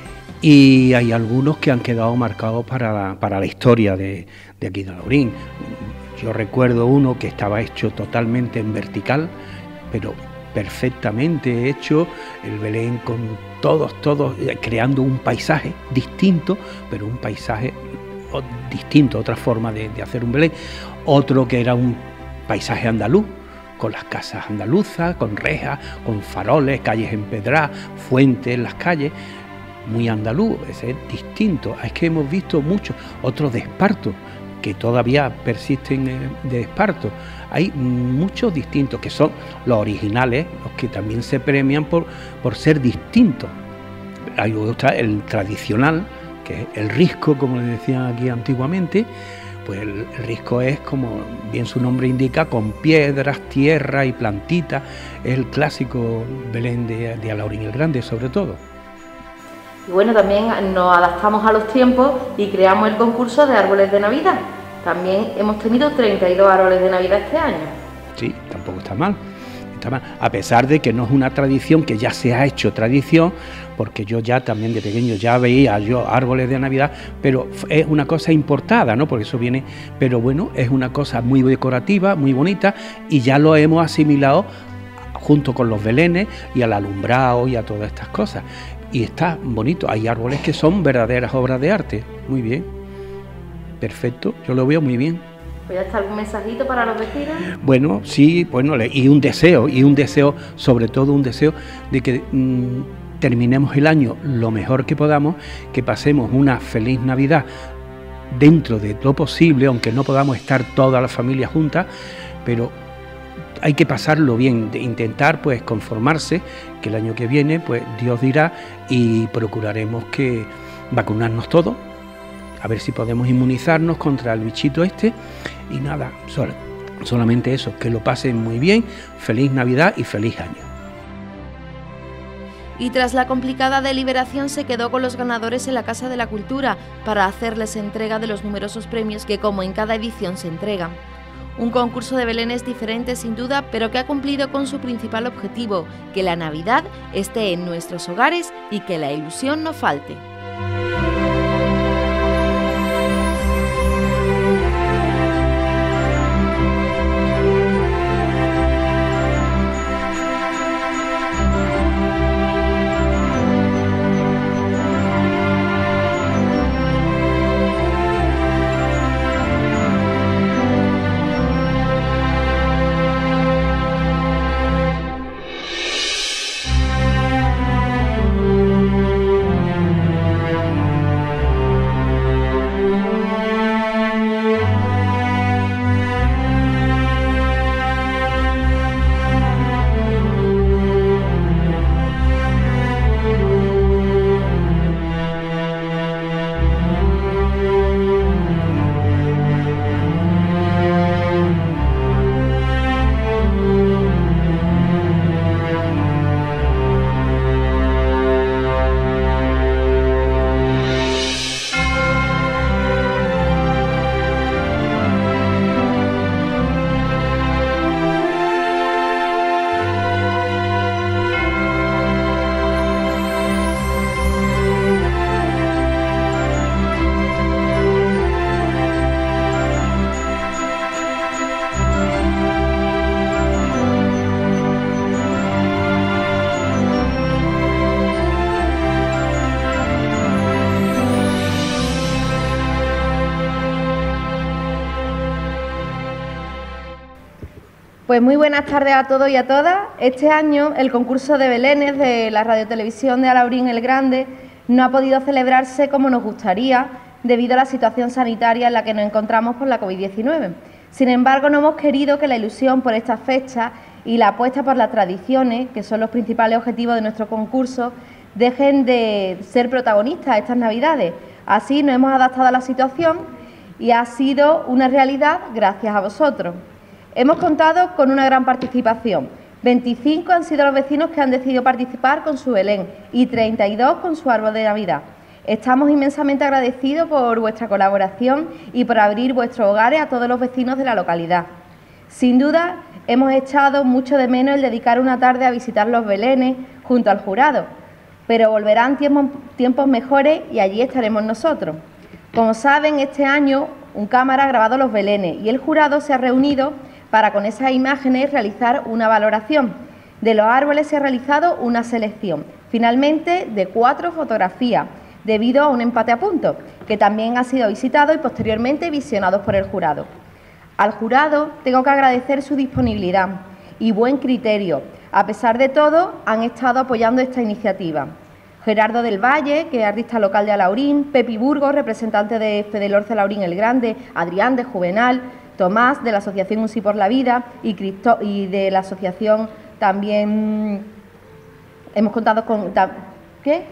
y hay algunos que han quedado marcados para la, para la historia de, de aquí de Alhaurín. Yo recuerdo uno que estaba hecho totalmente en vertical, pero perfectamente hecho, el belén con todos, todos, creando un paisaje distinto, pero un paisaje distinto, otra forma de, de hacer un belén. Otro que era un paisaje andaluz, con las casas andaluzas, con rejas, con faroles, calles empedradas, fuentes en las calles, muy andaluz, ese es distinto. Es que hemos visto muchos, otros de esparto, que todavía persisten de esparto. Hay muchos distintos, que son los originales, los que también se premian por, por ser distintos. Hay otro, el tradicional, que es el risco, como le decían aquí antiguamente. Pues el, el risco es, como bien su nombre indica, con piedras, tierra y plantitas. Es el clásico belén de, de Alhaurín el Grande, sobre todo. Y bueno, también nos adaptamos a los tiempos y creamos el concurso de árboles de Navidad. También hemos tenido treinta y dos árboles de Navidad este año. Sí, tampoco está mal. Está mal. A pesar de que no es una tradición que ya se ha hecho tradición, porque yo ya también de pequeño ya veía yo árboles de Navidad, pero es una cosa importada, ¿no? Porque eso viene, pero bueno, es una cosa muy decorativa, muy bonita, y ya lo hemos asimilado junto con los belenes y al alumbrado y a todas estas cosas. Y está bonito, hay árboles que son verdaderas obras de arte. Muy bien, perfecto, yo lo veo muy bien. Pues ya está, ¿algún mensajito para los vecinos? Bueno, sí, bueno, y un deseo, y un deseo, sobre todo un deseo de que mmm, terminemos el año lo mejor que podamos, que pasemos una feliz Navidad dentro de lo posible, aunque no podamos estar toda la familia juntas, pero hay que pasarlo bien, de intentar pues conformarse, que el año que viene pues Dios dirá, y procuraremos que vacunarnos todos, a ver si podemos inmunizarnos contra el bichito este, y nada, solo, solamente eso, que lo pasen muy bien, feliz Navidad y feliz año. Y tras la complicada deliberación se quedó con los ganadores en la Casa de la Cultura para hacerles entrega de los numerosos premios que, como en cada edición, se entregan. Un concurso de belenes diferente sin duda, pero que ha cumplido con su principal objetivo, que la Navidad esté en nuestros hogares y que la ilusión no falte. Pues muy buenas tardes a todos y a todas. Este año el concurso de belenes de la radiotelevisión de Alaurín el Grande no ha podido celebrarse como nos gustaría debido a la situación sanitaria en la que nos encontramos por la COVID diecinueve. Sin embargo, no hemos querido que la ilusión por estas fechas y la apuesta por las tradiciones, que son los principales objetivos de nuestro concurso, dejen de ser protagonistas estas Navidades. Así nos hemos adaptado a la situación y ha sido una realidad gracias a vosotros. Hemos contado con una gran participación. veinticinco han sido los vecinos que han decidido participar con su Belén y treinta y dos con su árbol de Navidad. Estamos inmensamente agradecidos por vuestra colaboración y por abrir vuestros hogares a todos los vecinos de la localidad. Sin duda, hemos echado mucho de menos el dedicar una tarde a visitar los belenes junto al jurado, pero volverán tiempos, tiempos mejores y allí estaremos nosotros. Como saben, este año un cámara ha grabado los belenes y el jurado se ha reunido para con esas imágenes realizar una valoración. De los árboles se ha realizado una selección, finalmente de cuatro fotografías, debido a un empate a puntos, que también ha sido visitado y posteriormente visionados por el jurado. Al jurado tengo que agradecer su disponibilidad y buen criterio. A pesar de todo, han estado apoyando esta iniciativa. Gerardo del Valle, que es artista local de Alaurín, Pepi Burgos, representante de Fedalorce Alaurín el Grande, Adrián de Juvenal, Tomás de la Asociación Un Sí por la Vida y, Cristo, y de la asociación también hemos contado con... ¿Qué?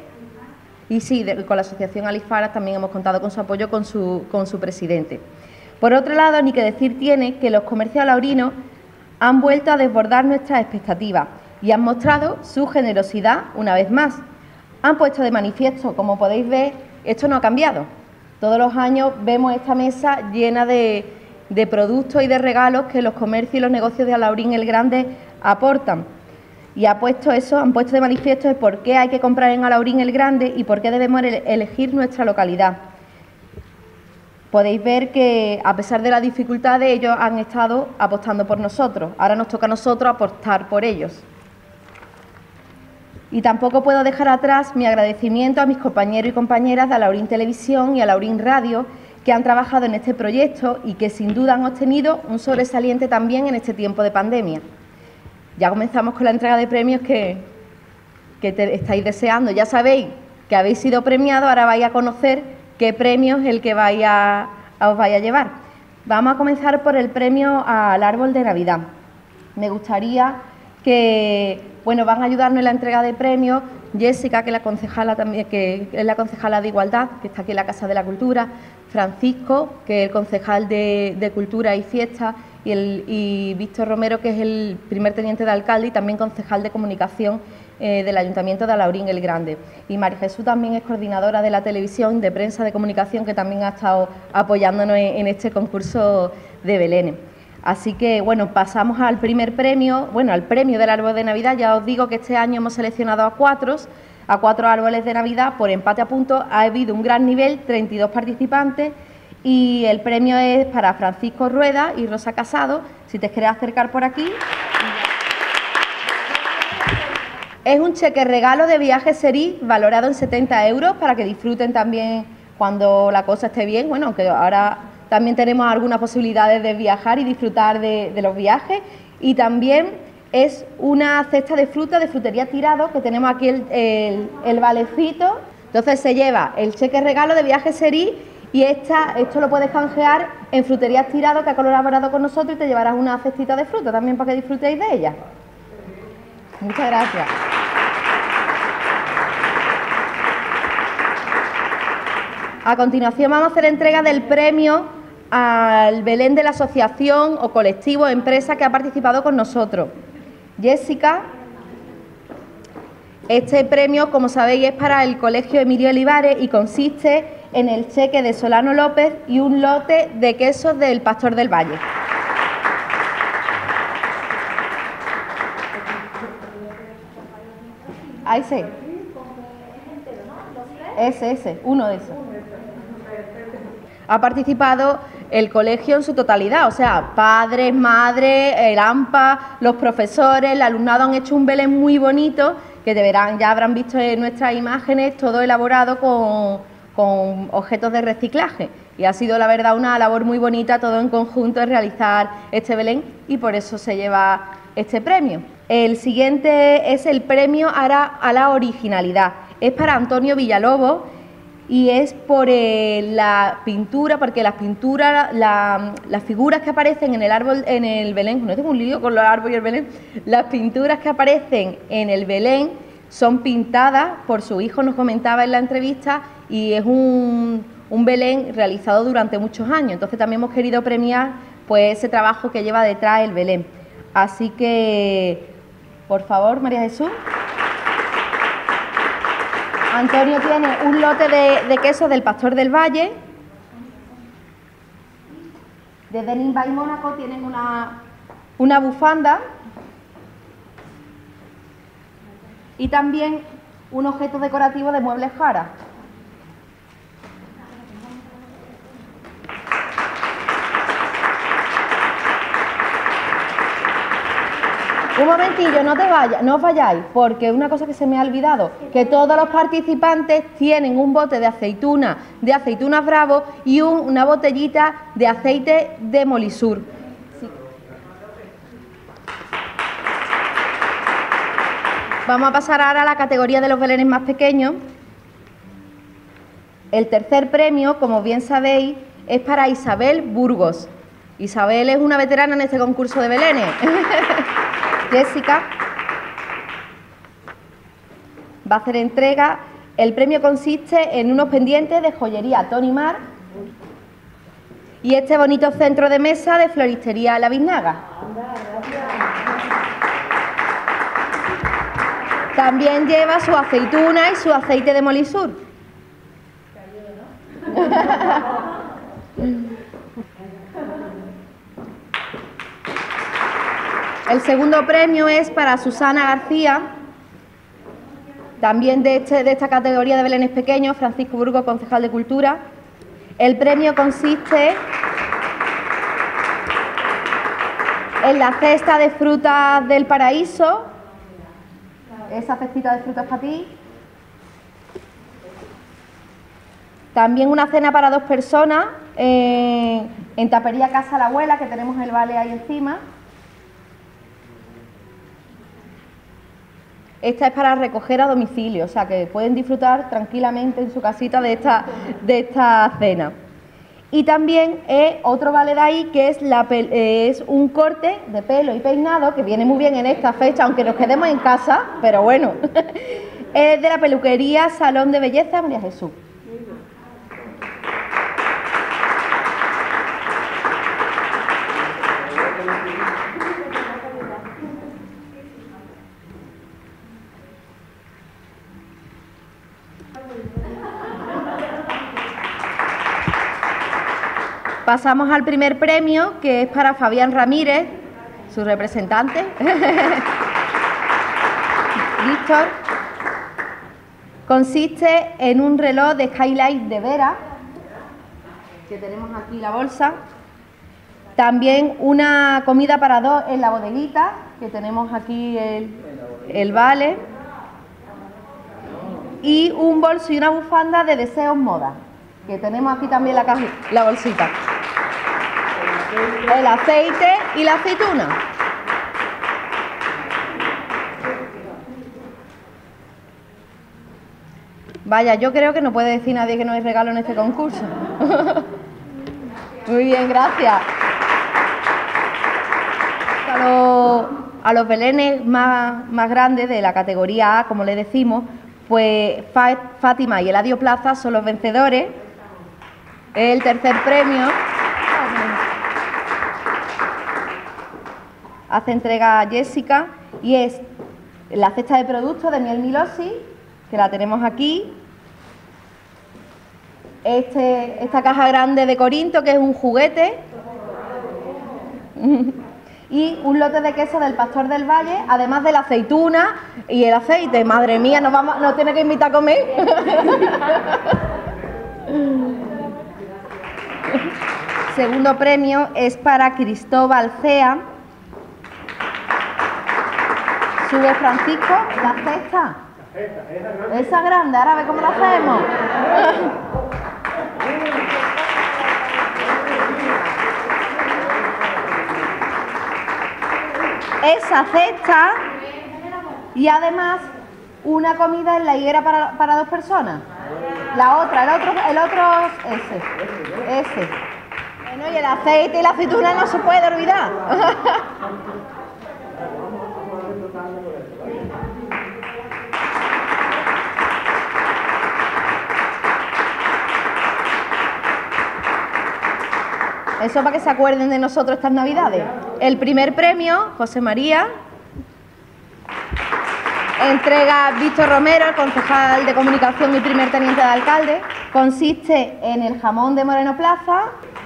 Y sí, de, con la asociación Alifaras también hemos contado con su apoyo con su, con su presidente. Por otro lado, ni que decir tiene que los comercios alaurinos han vuelto a desbordar nuestras expectativas y han mostrado su generosidad una vez más. Han puesto de manifiesto, como podéis ver, esto no ha cambiado. Todos los años vemos esta mesa llena de, de productos y de regalos que los comercios y los negocios de Alaurín el Grande aportan. Y ha puesto eso, han puesto de manifiesto el por qué hay que comprar en Alaurín el Grande y por qué debemos elegir nuestra localidad. Podéis ver que, a pesar de las dificultades, ellos han estado apostando por nosotros. Ahora nos toca a nosotros apostar por ellos. Y tampoco puedo dejar atrás mi agradecimiento a mis compañeros y compañeras de Alaurín Televisión y Alaurín Radio, que han trabajado en este proyecto y que sin duda han obtenido un sobresaliente también en este tiempo de pandemia. Ya comenzamos con la entrega de premios que, que te, estáis deseando. Ya sabéis que habéis sido premiados, ahora vais a conocer qué premio es el que vais a, a, os vais a llevar. Vamos a comenzar por el premio al árbol de Navidad. Me gustaría que, bueno, van a ayudarnos en la entrega de premios Jessica, que es la concejala también, que es la concejala de Igualdad, que está aquí en la Casa de la Cultura, Francisco, que es el concejal de, de Cultura y Fiesta, y, el, y Víctor Romero, que es el primer teniente de alcalde y también concejal de Comunicación eh, del Ayuntamiento de Alaurín el Grande. Y María Jesús también es coordinadora de la televisión, de prensa, de comunicación, que también ha estado apoyándonos en, en este concurso de belenes. Así que, bueno, pasamos al primer premio, bueno, al premio del árbol de Navidad. Ya os digo que este año hemos seleccionado a cuatro, a cuatro árboles de Navidad por empate a puntos. Ha habido un gran nivel, treinta y dos participantes, y el premio es para Francisco Rueda y Rosa Casado. Si te quieres acercar por aquí. Es un cheque regalo de Viajes Serí valorado en setenta euros para que disfruten también cuando la cosa esté bien. Bueno, aunque ahora también tenemos algunas posibilidades de viajar y disfrutar de, de los viajes. Y también es una cesta de fruta de Frutería Tirado, que tenemos aquí el, el, el valecito. Entonces se lleva el cheque regalo de Viajes Serí y esta, esto lo puedes canjear en Frutería Tirado, que ha colaborado con nosotros, y te llevarás una cestita de fruta también para que disfrutéis de ella. Muchas gracias. A continuación vamos a hacer entrega del premio al Belén de la asociación o colectivo o empresa que ha participado con nosotros. Jessica, este premio, como sabéis, es para el Colegio Emilio Olivares y consiste en el cheque de Solano López y un lote de quesos del Pastor del Valle. Ahí sí. Ese, ese, uno de esos. Ha participado el colegio en su totalidad, o sea, padres, madres, el A M P A, los profesores, el alumnado han hecho un Belén muy bonito, que deberán, ya habrán visto en nuestras imágenes, todo elaborado con, con objetos de reciclaje. Y ha sido, la verdad, una labor muy bonita, todo en conjunto, en realizar este Belén, y por eso se lleva este premio. El siguiente es el premio a la originalidad. Es para Antonio Villalobos y es por eh, la pintura, porque las pinturas, la, las figuras que aparecen en el árbol, en el Belén, no tengo un lío con los árboles y el Belén, las pinturas que aparecen en el Belén son pintadas por su hijo, nos comentaba en la entrevista, y es un, un Belén realizado durante muchos años. Entonces también hemos querido premiar pues ese trabajo que lleva detrás el Belén. Así que, por favor, María Jesús. Antonio tiene un lote de, de queso del Pastor del Valle. De Denim by Mónaco tienen una, una bufanda. Y también un objeto decorativo de Muebles Jara. Un momentillo, no te vayas, no os vayáis, porque una cosa que se me ha olvidado, que todos los participantes tienen un bote de aceituna, de aceitunas Bravo y un, una botellita de aceite de Molisur. Sí. Vamos a pasar ahora a la categoría de los belenes más pequeños. El tercer premio, como bien sabéis, es para Isabel Burgos. Isabel es una veterana en este concurso de belenes. Jessica va a hacer entrega. El premio consiste en unos pendientes de joyería Tony Mar y este bonito centro de mesa de floristería La Biznaga. También lleva su aceituna y su aceite de Molisur. El segundo premio es para Susana García, también de, este, de esta categoría de belenes pequeños, Francisco Burgos, concejal de Cultura. El premio consiste en la cesta de frutas del paraíso, esa cestita de frutas para ti. También una cena para dos personas eh, en Tapería Casa La Abuela, que tenemos el vale ahí encima. Esta es para recoger a domicilio, o sea que pueden disfrutar tranquilamente en su casita de esta, de esta cena. Y también eh, otro vale de ahí, que es, la, eh, es un corte de pelo y peinado, que viene muy bien en esta fecha, aunque nos quedemos en casa, pero bueno. Es de la peluquería Salón de Belleza María Jesús. Pasamos al primer premio, que es para Fabián Ramírez, su representante. Víctor. Consiste en un reloj de Skylight de Vera, que tenemos aquí la bolsa. También una comida para dos en la bodeguita, que tenemos aquí el, el vale. Y un bolso y una bufanda de Deseos Moda, que tenemos aquí también la, caja, la bolsita. El aceite y la aceituna. Vaya, yo creo que no puede decir nadie que no hay regalo en este concurso. Muy bien, gracias. A los, a los belenes más, más grandes de la categoría A, como le decimos, pues Fátima y Eladio Plaza son los vencedores. El tercer premio hace entrega a Jessica y es la cesta de productos de Miel Milosi, que la tenemos aquí. Este, esta caja grande de Corinto, que es un juguete. Y un lote de queso del Pastor del Valle, además de la aceituna y el aceite. Madre mía, nos, vamos, nos tiene que invitar a comer. Segundo premio es para Cristóbal Cea. Sube Francisco, la cesta. Esa grande, ahora a ver cómo la hacemos. esa cesta y además una comida en la higuera para, para dos personas. La otra, el otro, el otro, ese, ese. Bueno, y el aceite y la aceituna no se puede olvidar. Eso para que se acuerden de nosotros estas Navidades. El primer premio, José María, entrega Víctor Romero, el concejal de comunicación y primer teniente de alcalde. Consiste en el jamón de Moreno Plaza,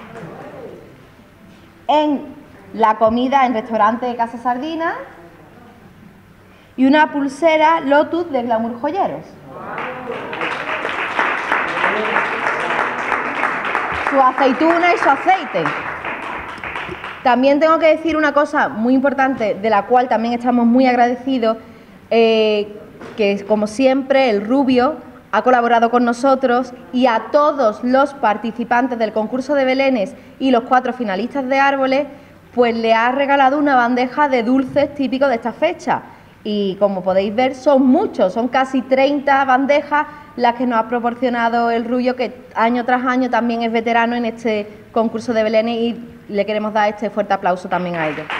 en la comida en restaurante de Casa Sardina y una pulsera Lotus de Glamour Joyeros. Su aceituna y su aceite. También tengo que decir una cosa muy importante, de la cual también estamos muy agradecidos, eh, que como siempre el Rubio ha colaborado con nosotros y a todos los participantes del concurso de belenes y los cuatro finalistas de árboles, pues le ha regalado una bandeja de dulces típicos de esta fecha. Y como podéis ver, son muchos, son casi treinta bandejas las que nos ha proporcionado el Rubio, que año tras año también es veterano en este concurso de belenes, y le queremos dar este fuerte aplauso también a ellos.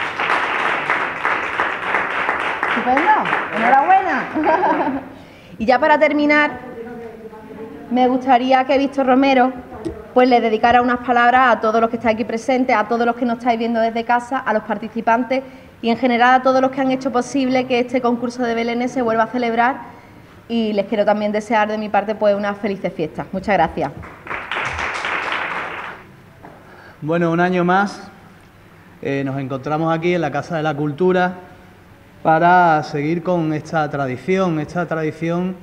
Estupendo, enhorabuena. Y ya para terminar, me gustaría que Víctor Romero pues le dedicara unas palabras a todos los que estáis aquí presentes, a todos los que nos estáis viendo desde casa, a los participantes y en general a todos los que han hecho posible que este concurso de belenes se vuelva a celebrar, y les quiero también desear de mi parte pues unas felices fiestas. Muchas gracias. Bueno, un año más eh, nos encontramos aquí en la Casa de la Cultura para seguir con esta tradición, esta tradición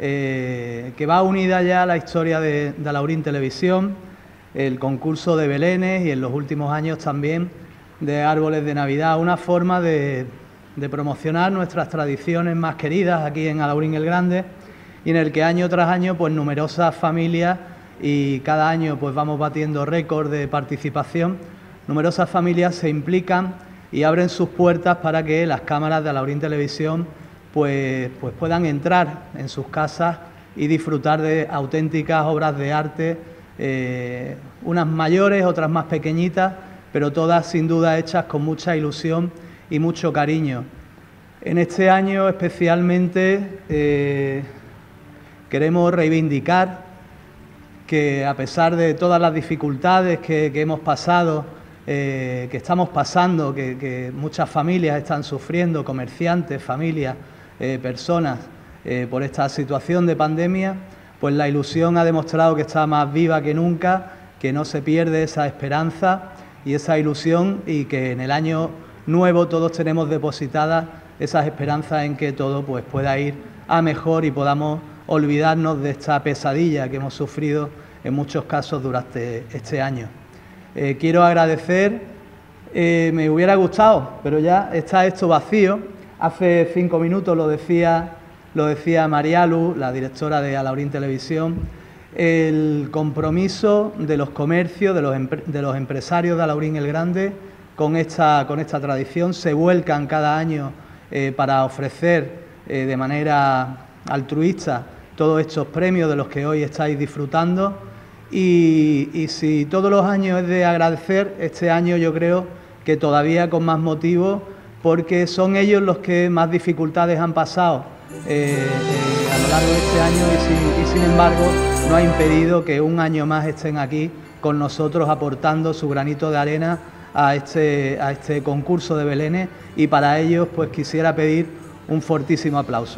eh, que va unida ya a la historia de, de Alaurín Televisión, el concurso de belenes y en los últimos años también de árboles de Navidad, una forma de, de promocionar nuestras tradiciones más queridas aquí en Alaurín el Grande, y en el que año tras año pues numerosas familias, y cada año pues vamos batiendo récord de participación, numerosas familias se implican y abren sus puertas para que las cámaras de Alaurín Televisión pues, pues puedan entrar en sus casas y disfrutar de auténticas obras de arte, eh, unas mayores, otras más pequeñitas, pero todas sin duda hechas con mucha ilusión y mucho cariño. En este año especialmente eh, queremos reivindicar que, a pesar de todas las dificultades que, que hemos pasado, eh, que estamos pasando, que, que muchas familias están sufriendo, comerciantes, familias, eh, personas, eh, por esta situación de pandemia, pues la ilusión ha demostrado que está más viva que nunca, que no se pierde esa esperanza y esa ilusión, y que en el año nuevo todos tenemos depositadas esas esperanzas en que todo pues pueda ir a mejor y podamos olvidarnos de esta pesadilla que hemos sufrido en muchos casos durante este año. Eh, quiero agradecer, eh, me hubiera gustado, pero ya está esto vacío. Hace cinco minutos lo decía, lo decía Marialu, la directora de Alaurín Televisión, el compromiso de los comercios, de los, de los empresarios de Alaurín el Grande con esta, con esta tradición. Se vuelcan cada año eh, para ofrecer eh, de manera altruista todos estos premios de los que hoy estáis disfrutando, y, y si todos los años es de agradecer, este año yo creo que todavía con más motivo, porque son ellos los que más dificultades han pasado eh, eh, a lo largo de este año, y sin, y sin embargo no ha impedido que un año más estén aquí con nosotros aportando su granito de arena a este, a este concurso de belenes, y para ellos pues quisiera pedir un fortísimo aplauso.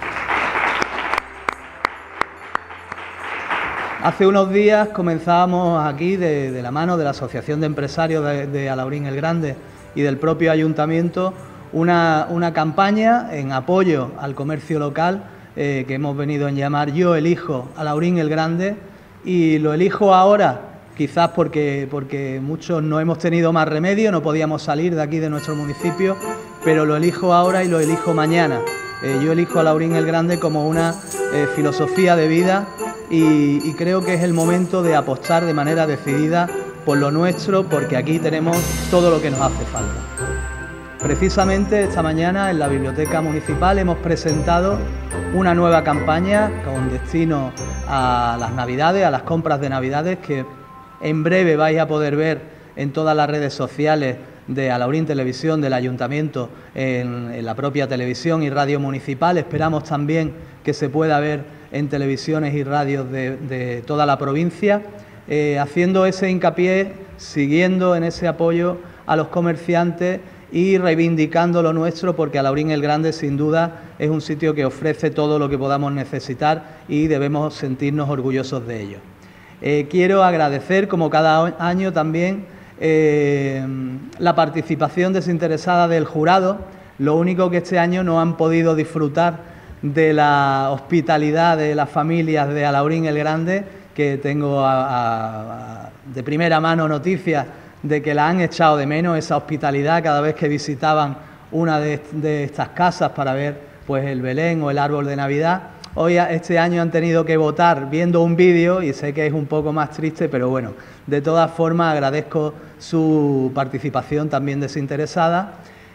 Hace unos días comenzábamos aquí, de, de la mano de la Asociación de Empresarios de, de Alaurín el Grande y del propio Ayuntamiento, una, una campaña en apoyo al comercio local eh, que hemos venido en llamar Yo elijo Alaurín el Grande, y lo elijo ahora quizás porque, porque muchos no hemos tenido más remedio, no podíamos salir de aquí de nuestro municipio, pero lo elijo ahora y lo elijo mañana. Eh, yo elijo Alaurín el Grande como una eh, filosofía de vida, y, y creo que es el momento de apostar de manera decidida por lo nuestro, porque aquí tenemos todo lo que nos hace falta. Precisamente esta mañana en la Biblioteca Municipal hemos presentado una nueva campaña con destino a las Navidades, a las compras de Navidades, que en breve vais a poder ver en todas las redes sociales de Alhaurín Televisión, del Ayuntamiento, en, en la propia televisión y radio municipal. Esperamos también que se pueda ver en televisiones y radios de, de toda la provincia, eh, haciendo ese hincapié, siguiendo en ese apoyo a los comerciantes y reivindicando lo nuestro, porque Alhaurín el Grande sin duda es un sitio que ofrece todo lo que podamos necesitar y debemos sentirnos orgullosos de ello. Eh, quiero agradecer, como cada año también, eh, la participación desinteresada del jurado. Lo único que este año no han podido disfrutar de la hospitalidad de las familias de Alhaurín el Grande, que tengo a, a, a, de primera mano noticias de que la han echado de menos, esa hospitalidad, cada vez que visitaban una de, de estas casas para ver pues el Belén o el árbol de Navidad. Hoy, este año, han tenido que votar viendo un vídeo y sé que es un poco más triste, pero bueno, de todas formas agradezco su participación también desinteresada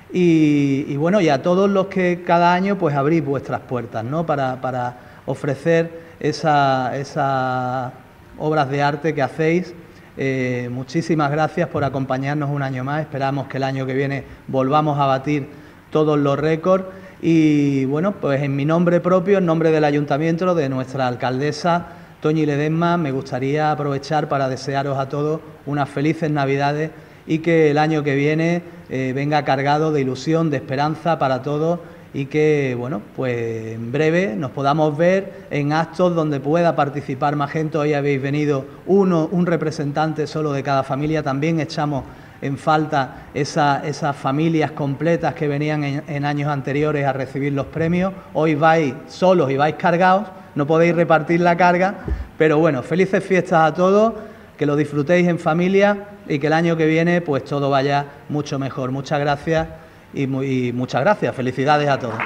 y, y bueno, y a todos los que cada año pues abrís vuestras puertas, ¿no?, para, para ofrecer esa, esas obras de arte que hacéis. Eh, muchísimas gracias por acompañarnos un año más. Esperamos que el año que viene volvamos a batir todos los récords. Y bueno, pues en mi nombre propio, en nombre del Ayuntamiento, de nuestra alcaldesa Toñi Ledesma, me gustaría aprovechar para desearos a todos unas felices Navidades y que el año que viene eh, venga cargado de ilusión, de esperanza para todos, y que, bueno, pues en breve nos podamos ver en actos donde pueda participar más gente. Hoy habéis venido uno, un representante solo de cada familia. También echamos en falta esa, esas familias completas que venían en, en años anteriores a recibir los premios. Hoy vais solos y vais cargados, no podéis repartir la carga, pero bueno, felices fiestas a todos, que lo disfrutéis en familia y que el año que viene pues todo vaya mucho mejor. Muchas gracias. Y, muy, y muchas gracias, felicidades a todos.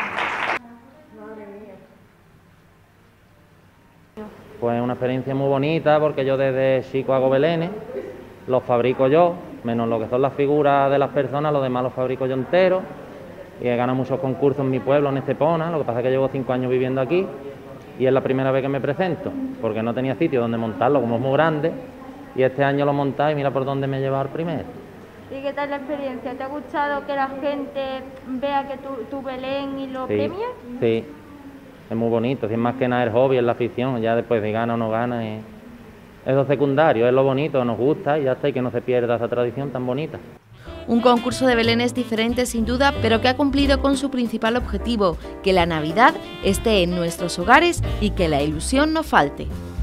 Pues es una experiencia muy bonita, porque yo desde chico hago belenes, los fabrico yo, menos lo que son las figuras de las personas, los demás los fabrico yo enteros, y he ganado muchos concursos en mi pueblo, en Estepona. Lo que pasa es que llevo cinco años viviendo aquí y es la primera vez que me presento, porque no tenía sitio donde montarlo, como es muy grande, y este año lo monté y mira por dónde me he llevado el primero. ¿Y qué tal la experiencia? ¿Te ha gustado que la gente vea que tu, tu Belén y lo Sí, premia? sí, es muy bonito, si es más que nada el hobby, es la afición, ya después de gana o no gana, es, es lo secundario, es lo bonito, nos gusta y ya está, y que no se pierda esa tradición tan bonita. Un concurso de belenes diferente sin duda, pero que ha cumplido con su principal objetivo, que la Navidad esté en nuestros hogares y que la ilusión no falte.